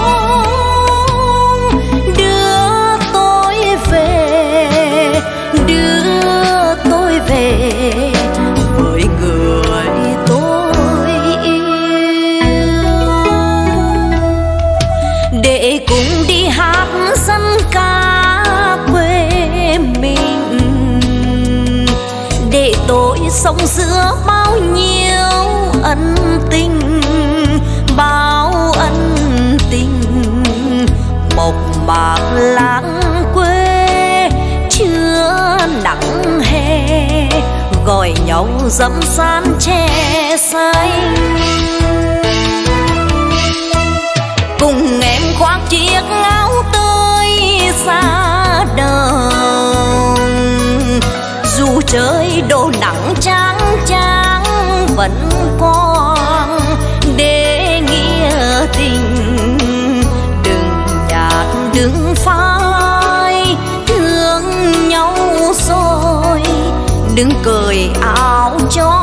đưa tôi về, đưa tôi về với người tôi yêu, để cùng đi hát dân ca quê mình, để tôi sống giữa bao nhiêu ân tình, bao ân tình mộc mạc lãng quê chưa nắng hè, gọi nhau dẫm san tre xanh, cùng em khoác chiếc áo tươi xa đồng, dù trời đổ nắng chang chang vẫn còn để nghĩa tình, đừng nhạt đừng phai, thương nhau rồi đừng cởi áo cho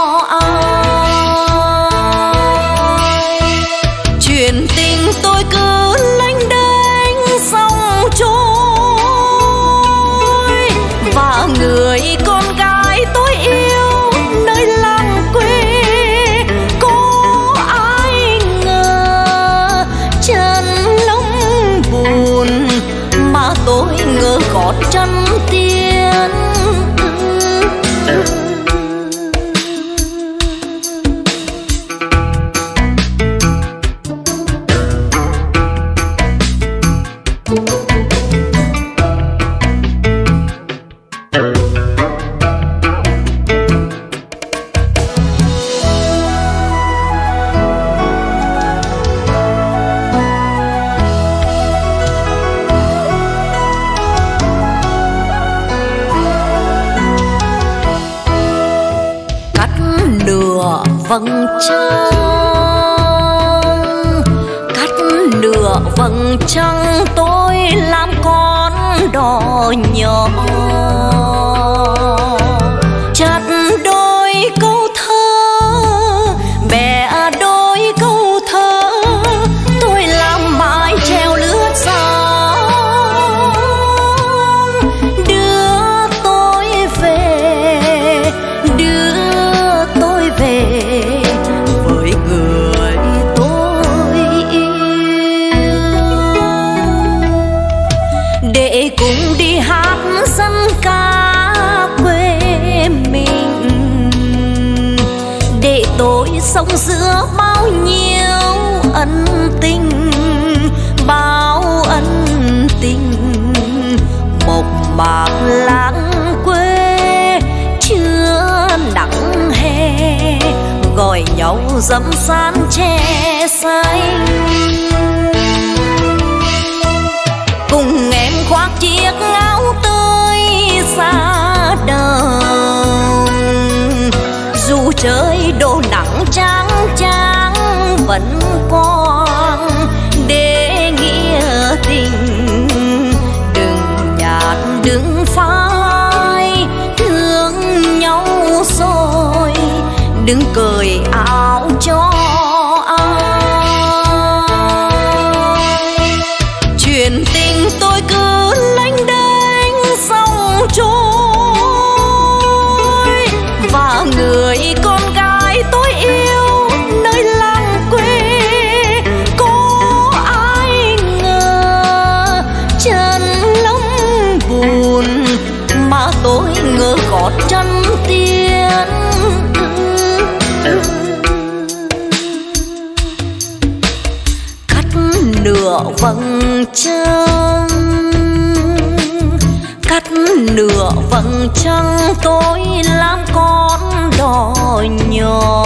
ai. Chuyện tình tôi cứ lênh đênh sông trôi, và người con gái tôi yêu nơi làng quê, có ai ngờ chân lông buồn mà tôi ngỡ gót chân tiên. Vầng trăng cắt nửa vầng trăng, tôi làm con đò nhỏ chặt đôi câu thơ, bẻ đôi câu thơ, tôi làm mãi treo lướt sóng, đưa tôi về, đưa tôi về với người tôi yêu, để cùng đi hát dân sống giữa bao nhiêu ân tình, bao ân tình. Một mạc lãng quê chưa nắng hè, gọi nhau dẫm san tre xanh. Cùng em khoác chiếc áo tươi xa đầu, dù trời đổ nắng chang chang vẫn còn để nghĩa tình. Đừng nhạt đừng phai thương nhau rồi, đừng cởi áo cho ai. Chuyện tình tôi cứ lênh đênh sông trôi, và người con gái tôi yêu nơi làng quê, có ai ngờ chân lắm buồn mà tôi ngỡ gót chân tiên. Cắt nửa vầng trăng, cắt nửa vầng trăng tôi làm con đò nhỏ,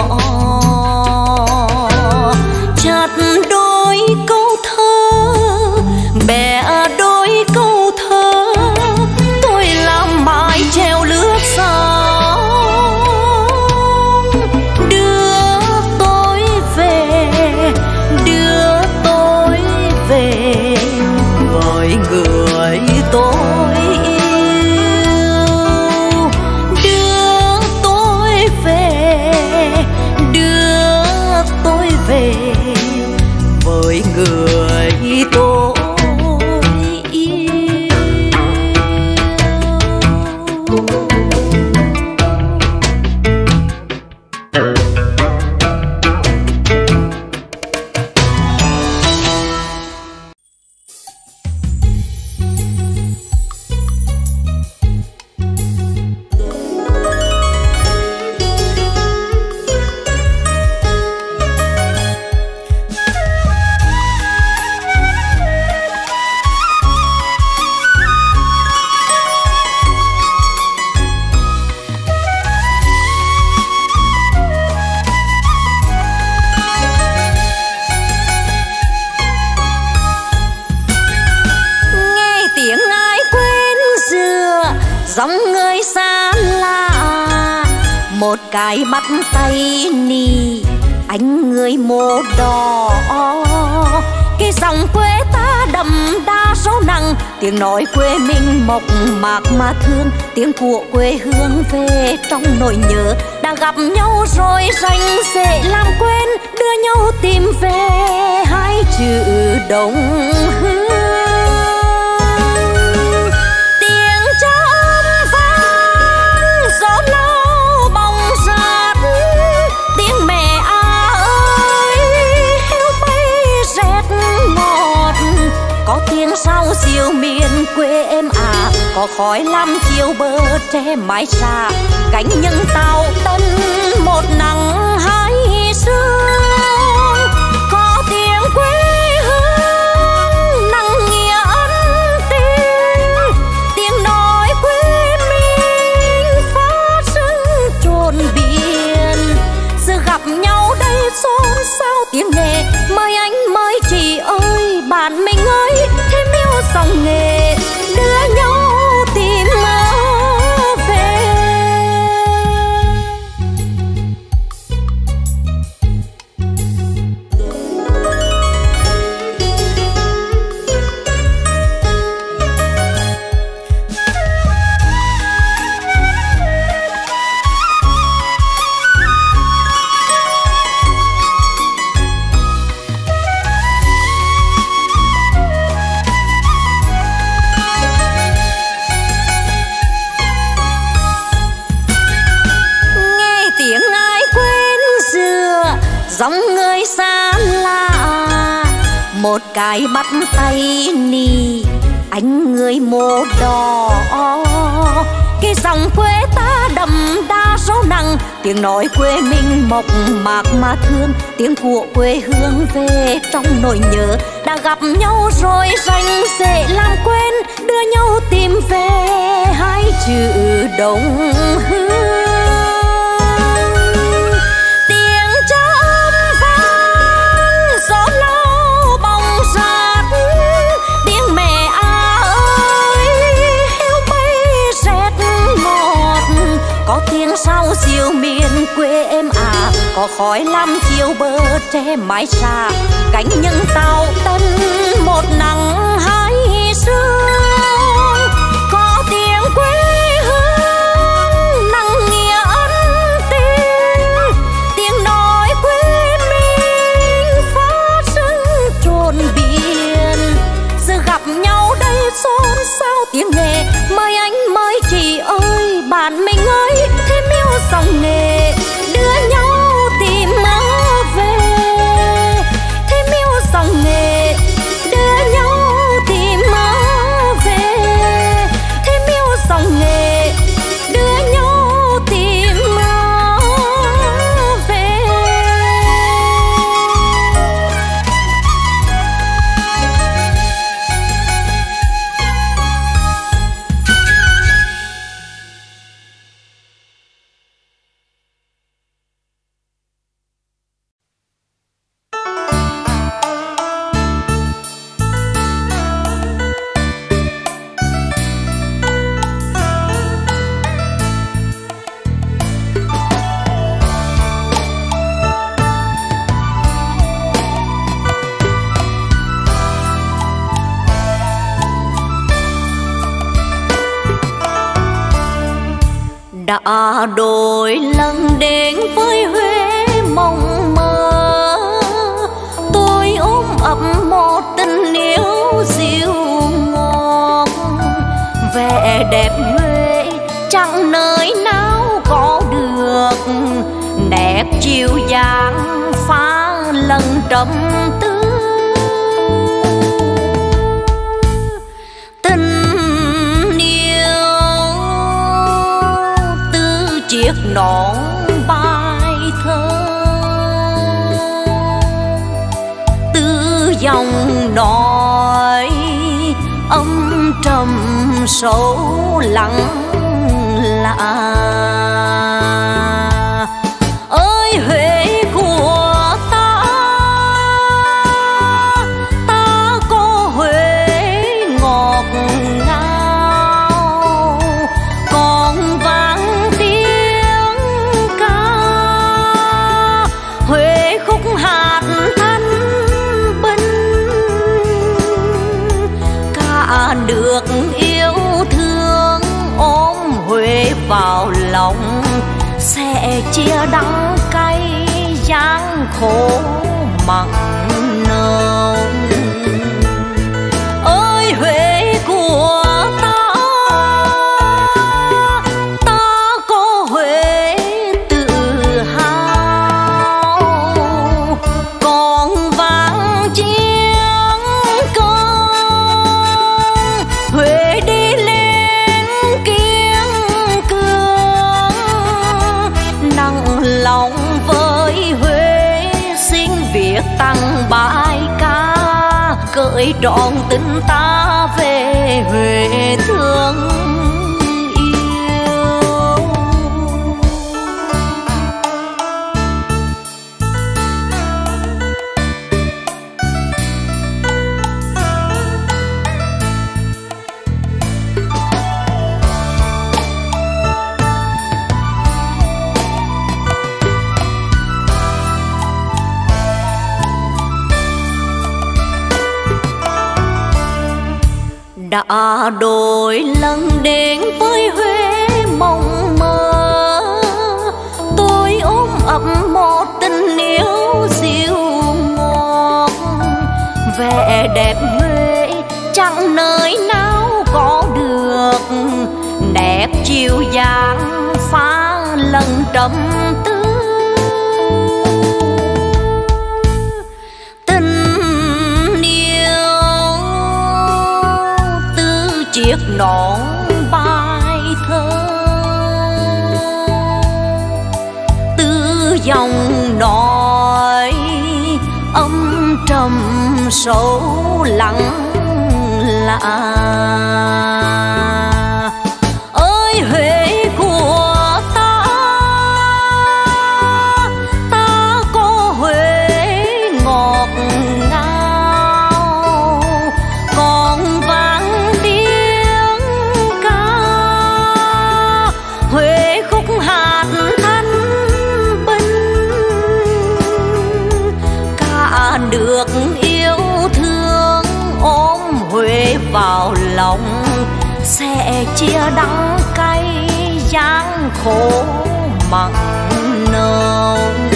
chặt đôi câu thơ bè đôi câu thơ, tôi làm mãi treo lướt sóng. Đưa tôi về, đưa tôi về với người tôi yêu. Đưa tôi về, đưa tôi về với người tôi yêu. Dòng người xa lạ một cái bắt tay nì, anh người mồ đỏ. Cái dòng quê ta đậm đa sâu nặng, tiếng nói quê mình mộc mạc mà thương. Tiếng của quê hương về trong nỗi nhớ, đã gặp nhau rồi rành sẽ làm quên, đưa nhau tìm về hai chữ đồng hương. Có tiếng sau diều miền quê em à, có khói lam chiều bờ tre mái xa, cánh những tàu tân một nắng hai sương. Có tiếng quê hương nặng nghĩa ân tình, tiếng nói quê mình phát sinh trồn biển. Giờ gặp nhau đây xôn xao tiếng nghề, mời anh mời chị ơi bạn mình ơi, thêm yêu dòng nghề đưa nhau tìm về. Dòng người xa lạ một cái bắt tay nì, anh người mồ đỏ. Cái dòng quê ta đậm đà xa sâu nặng, tiếng nói quê mình mộc mạc mà thương, tiếng của quê hương về trong nỗi nhớ. Đã gặp nhau rồi rành dễ làm quên, đưa nhau tìm về hai chữ đồng hương. Tiếng cha âm vang gió lau bóng rát, tiếng mẹ à ơi heo bay rét ngọt. Có tiếng sao diều miền quê em à, có khói lam chiều bờ tre mái xa, cánh những tàu tân một nắng hai sương. Có tiếng quê hương nặng nghĩa ân tình, tiếng nói quê mình phát sinh trồn biển. Giờ gặp nhau đây xôn xao tiếng nghề, mời anh mời chị ơi bạn mình ơi, thêm yêu dòng nghề đưa nhau tìm mơ về. Thêm yêu dòng nghề đưa nhau tìm mơ về. Thêm yêu dòng nghề đưa nhau tìm mơ về. Đã đôi lần đến với Huế mộng mơ, tôi ôm ấp một tình yêu dịu ngọt. Vẻ đẹp Huế chẳng nơi nào có được, đẹp dịu dàng phá lần trầm tư. Chiếc nón bài thơ từ dòng nói âm trầm sâu lặng lạ. Ơi Huế của ta, ta có Huế ngọt ngào, còn vang tiếng ca Huế khúc hạt thanh bình. Cả được yêu thương ôm Huế vào lòng, sẽ chia đắng cay gian khổ mặn nồng. Ơi Huế của ta, ta có Huế tự hào, còn vang chiêng công Huế đi lên kiên cường. Nặng lòng với Huế xin việc tặng bài ca, gửi trọn tình ta về Huế thương yêu. Đã đôi lần đến với Huế mộng mơ, tôi ôm ấp một tình yêu dịu ngọt. Vẻ đẹp Huế chẳng nơi nào có được, đẹp dịu dàng phá lần trầm tư. Chiếc nón bài thơ giọng nói âm trầm sâu lắng lạ. Ơi Huế của ta, ta có Huế ngọt ngào, còn vang tiếng ca Huế khúc hạt thanh bình. Cả nước yêu thương ôm Huế vào lòng, sẽ chia đắng cay gian khổ mặn nồng.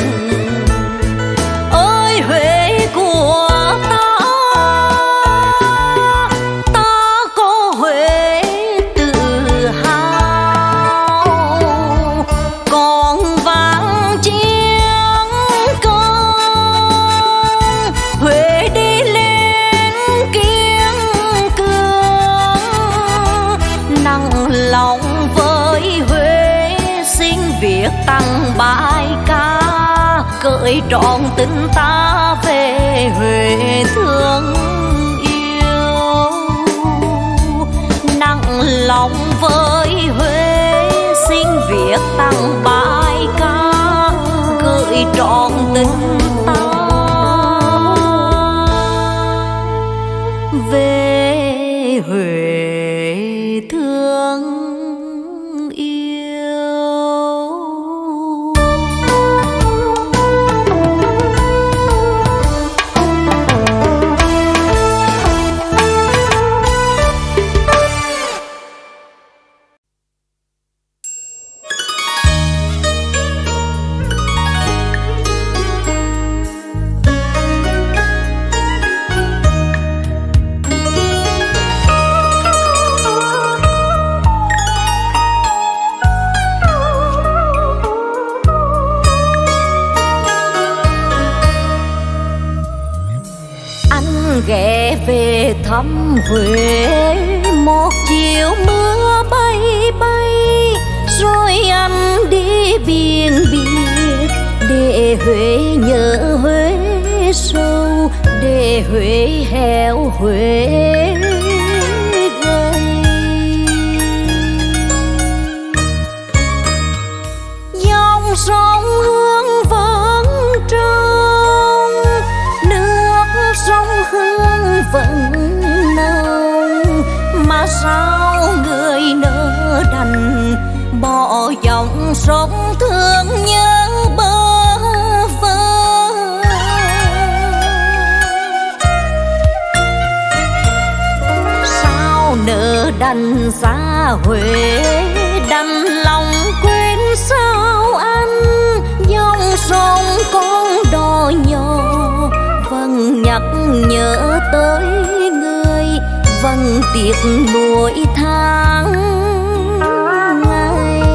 Ơi Huế của ta, ta có Huế tự hào, còn vang chiêng công Huế đi lên kiên cường. Nặng lòng với Huế xin việc tặng bài ca, cởi trọn tình ta về Huế thương yêu. Nặng lòng với Huế xin việc tặng bài ca, cởi trọn tình ta về Huế thương yêu. Ghé về thăm Huế một chiều mưa bay bay, rồi anh đi biển biệt để Huế nhớ Huế sâu, để Huế héo Huế gầy. Dòng sông Hương vẫn trong, nước sông Hương vẫn nồng, mà sao người nỡ đành bỏ dòng sông thương nhớ bơ vơ. Sao nỡ đành xa Huế, đành lòng quên sao anh. Dòng sông con đò nhỏ vẫn nhắc nhớ tới người, vẫn tiếc nuối tháng ngày.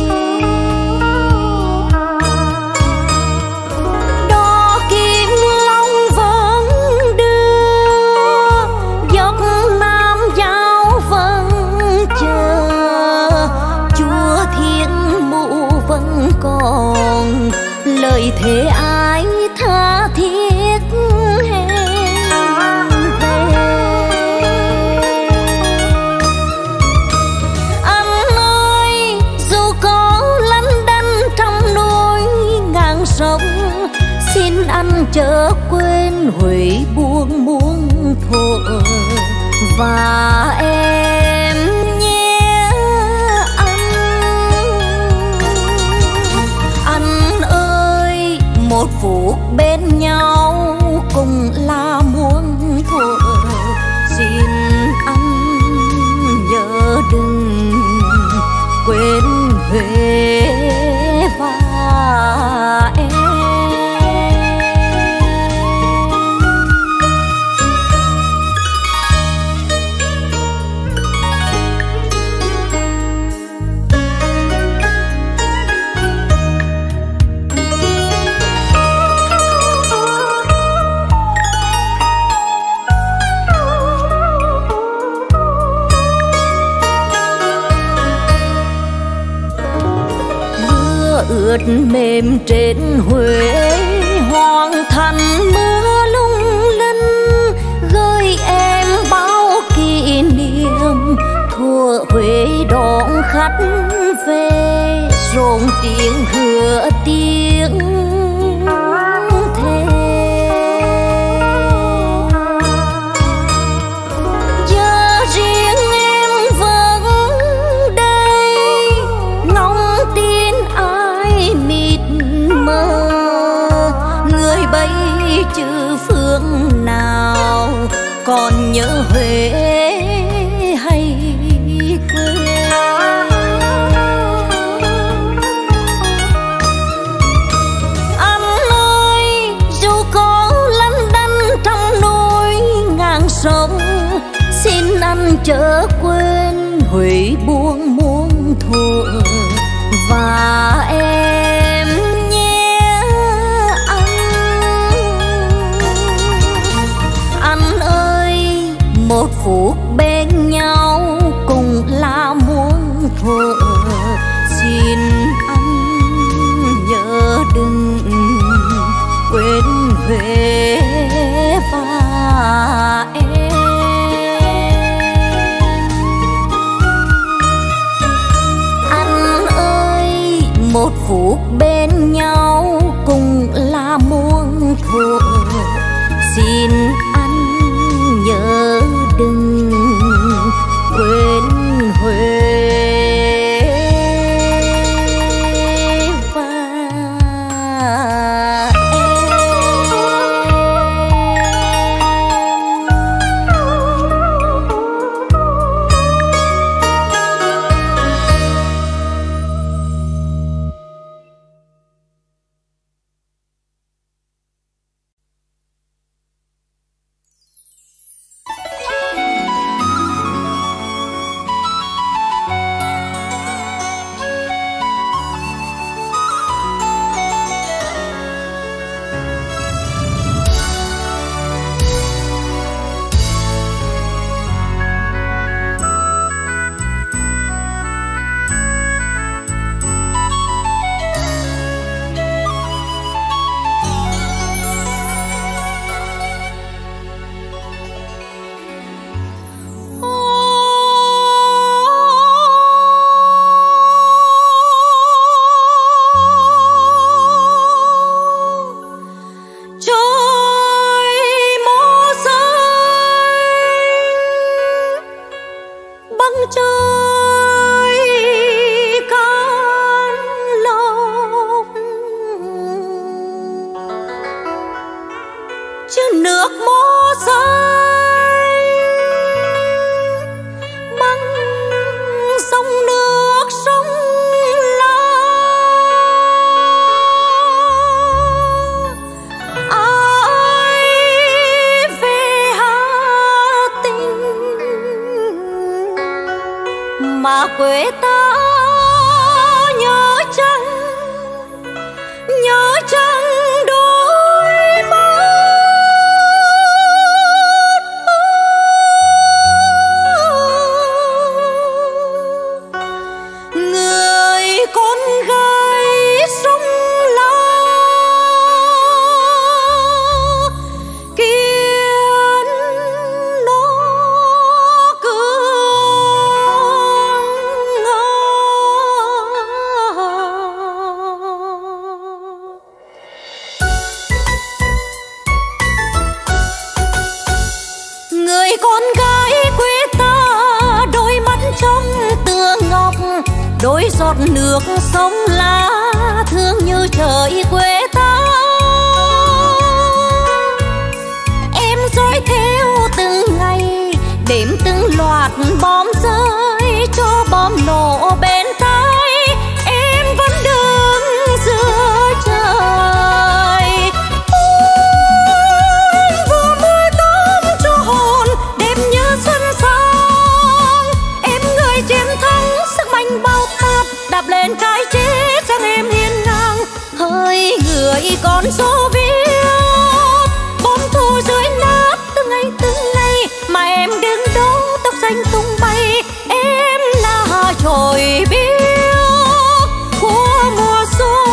Đò Kim Long vẫn đưa, dốc Nam Giao vẫn chờ, Chúa Thiên Mụ vẫn còn lời thề ai tha thiết hẹn về. Anh ơi, dù có lăn đanh trong núi ngàn sông, xin anh chớ quên Huế buông muôn thuở và em nhé anh. Anh ơi, một phút bên nhau cùng là muôn thuở, xin anh nhớ đừng quên Huế và em. ướt mềm trên Huế, hoàng thành mưa lung linh gửi em bao kỷ niệm. Thuở Huế đón khách về, rộn tiếng hứa tiếng thề. Giờ riêng em vẫn đây, ngóng tin ai mịt mờ. Người bay chữ phương nào còn nhớ Huế hay quê. Anh ơi, dù có lăn đăn trong núi ngàn sông, xin anh chớ quên Huế buông muôn thuở và em nhé anh. Anh ơi, một phút bên nhau cùng là muôn thuở, xin anh nhớ đừng quên Huế và em. Anh ơi, một phút bên nhau cùng là muôn thuở, xin anh nhớ đừng quên Huế và mà quê ta nhớ chăng, nhớ chăng đôi mắt người con gái sông La kiến nó người con gái quê ta, đôi mắt trong tựa ngọc, đôi giọt nước sông La thương như trời quê ta. Em dõi theo từng ngày, đếm từng loạt bom rơi cho bom nổ bên tai, em vẫn đứng giữa trời. Vừa mưa tắm cho hồn đêm như xuân sang, em người chiến thắng sức mạnh bao táp, đạp lên cái chết sang em hiên ngang. Hỡi người con số viết bom thu dưới nát từng ngày từng ngày, mà em đứng đó tóc xanh tung bay, em là trồi biếc của mùa xuân.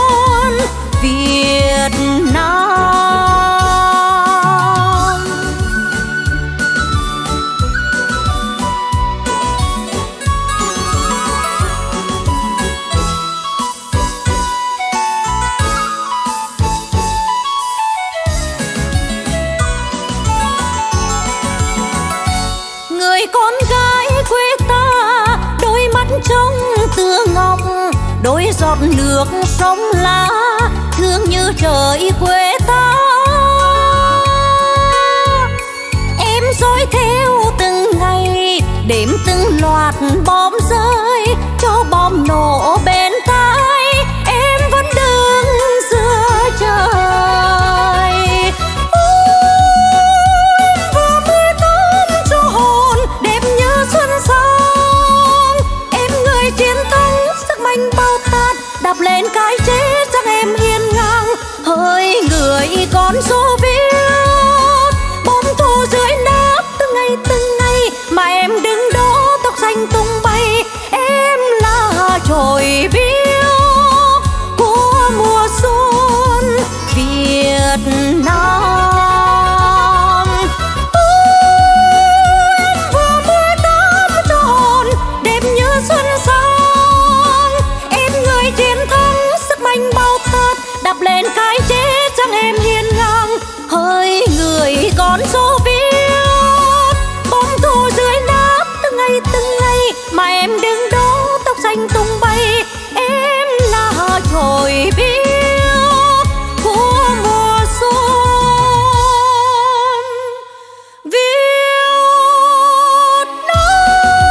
giọt nước sông lá thương như trời quê ta. Em dõi theo từng ngày đêm từng loạt bom rơi cho bom nổ bên tai em vẫn đứng giữa trời. Vừa mưa tóm cho hồn đẹp như xuân sang, em người chiến thắng sức mạnh bao tát đạp lên cái chết rằng em hiên ngang. Hỡi người con số viết bom thù dưới nát từng ngày từng ngày mà em đứng đó tóc xanh tung bay. Em là chồi biếc của mùa xuân Việt Nam. Em vừa mới tắm cho hồn đẹp như xuân sang, em người chiến thắng sức mạnh bao tát đạp lên cái chết rằng em hiên ngang. Hỡi người con số viết bom thù dưới nát từng ngày từng ngày mà em đứng đó tóc xanh tung bay. Em là chồi biếc của mùa xuân Việt Nam.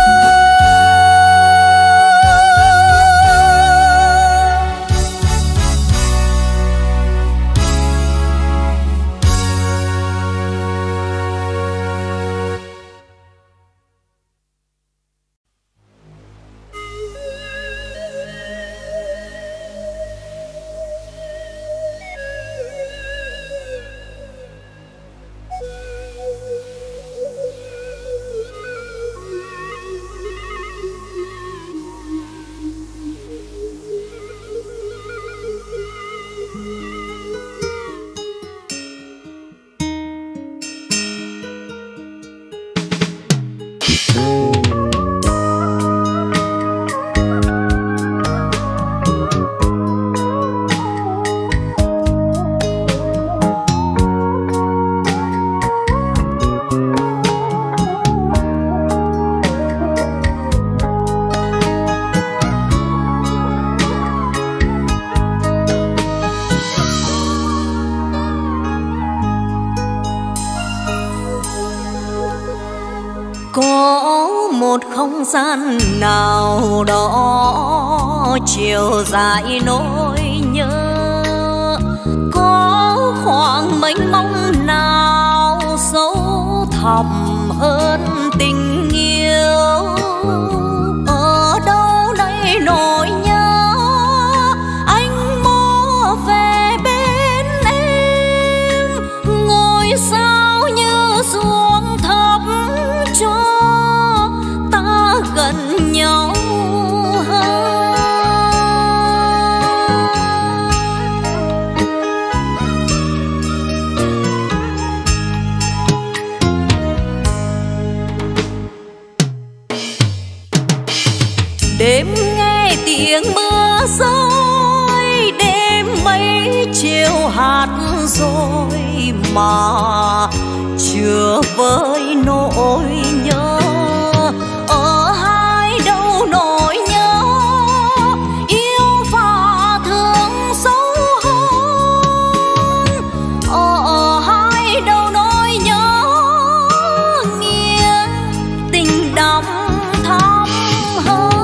Có một không gian nào đó chiều dài nỗi nhớ, có khoảng mênh mông nào sâu thẳm hơn tình yêu. Ở đâu đây nỗi nhớ anh mơ về bên em, ngôi sao như xuống thấp cho ta gần nhau hơn. Đêm nghe tiếng mưa rơi, đêm mấy chiều hát rồi mà chưa với nỗi nhớ. Ở hai đâu nỗi nhớ yêu và thương sâu hơn, ở hai đâu nỗi nhớ nghĩa tình đậm thắm hơn.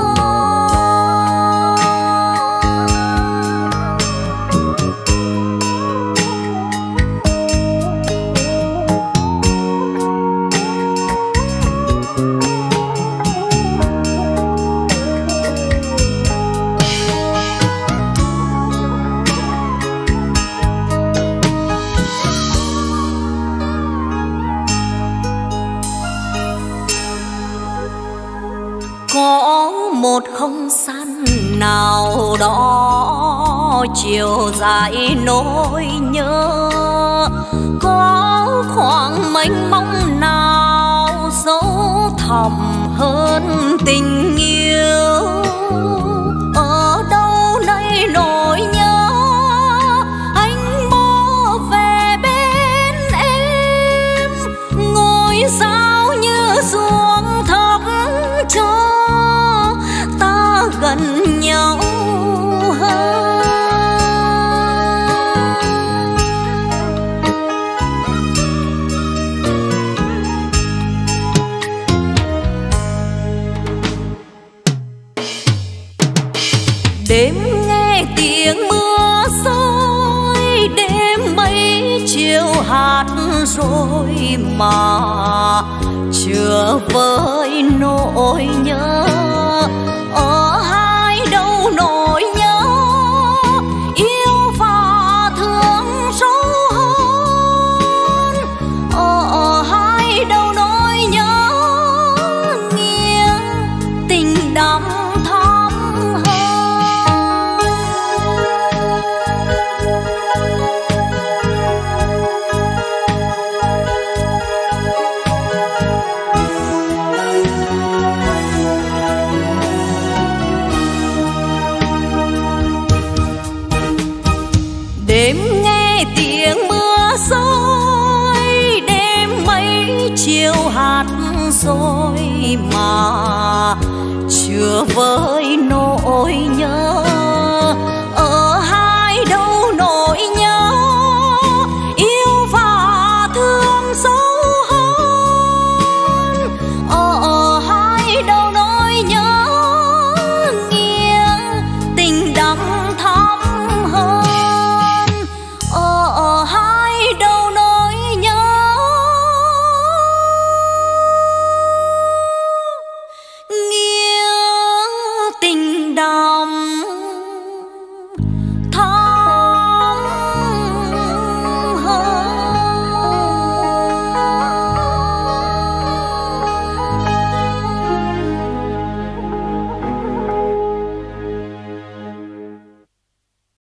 Có một không gian nào đó chiều dài nỗi nhớ, có khoảng mênh mông nào sâu thẳm hơn tình yêu. Ở đâu đây nỗi nhớ anh mơ về bên em, ngôi sao như xuống thấp cho ta gần nhau đêm nghe tiếng mưa rơi, đêm mấy chiều hát rồi mà chưa vơi nỗi nhớ. Ở hai đâu nỗi nhớ yêu và thương sâu hơn, ở hai đâu nỗi nhớ nghiêng tình đắm thắm hơn. Đêm nghe tiếng mưa rơi, đêm mấy chiều hát rồi mà chưa vơi nỗi nhớ.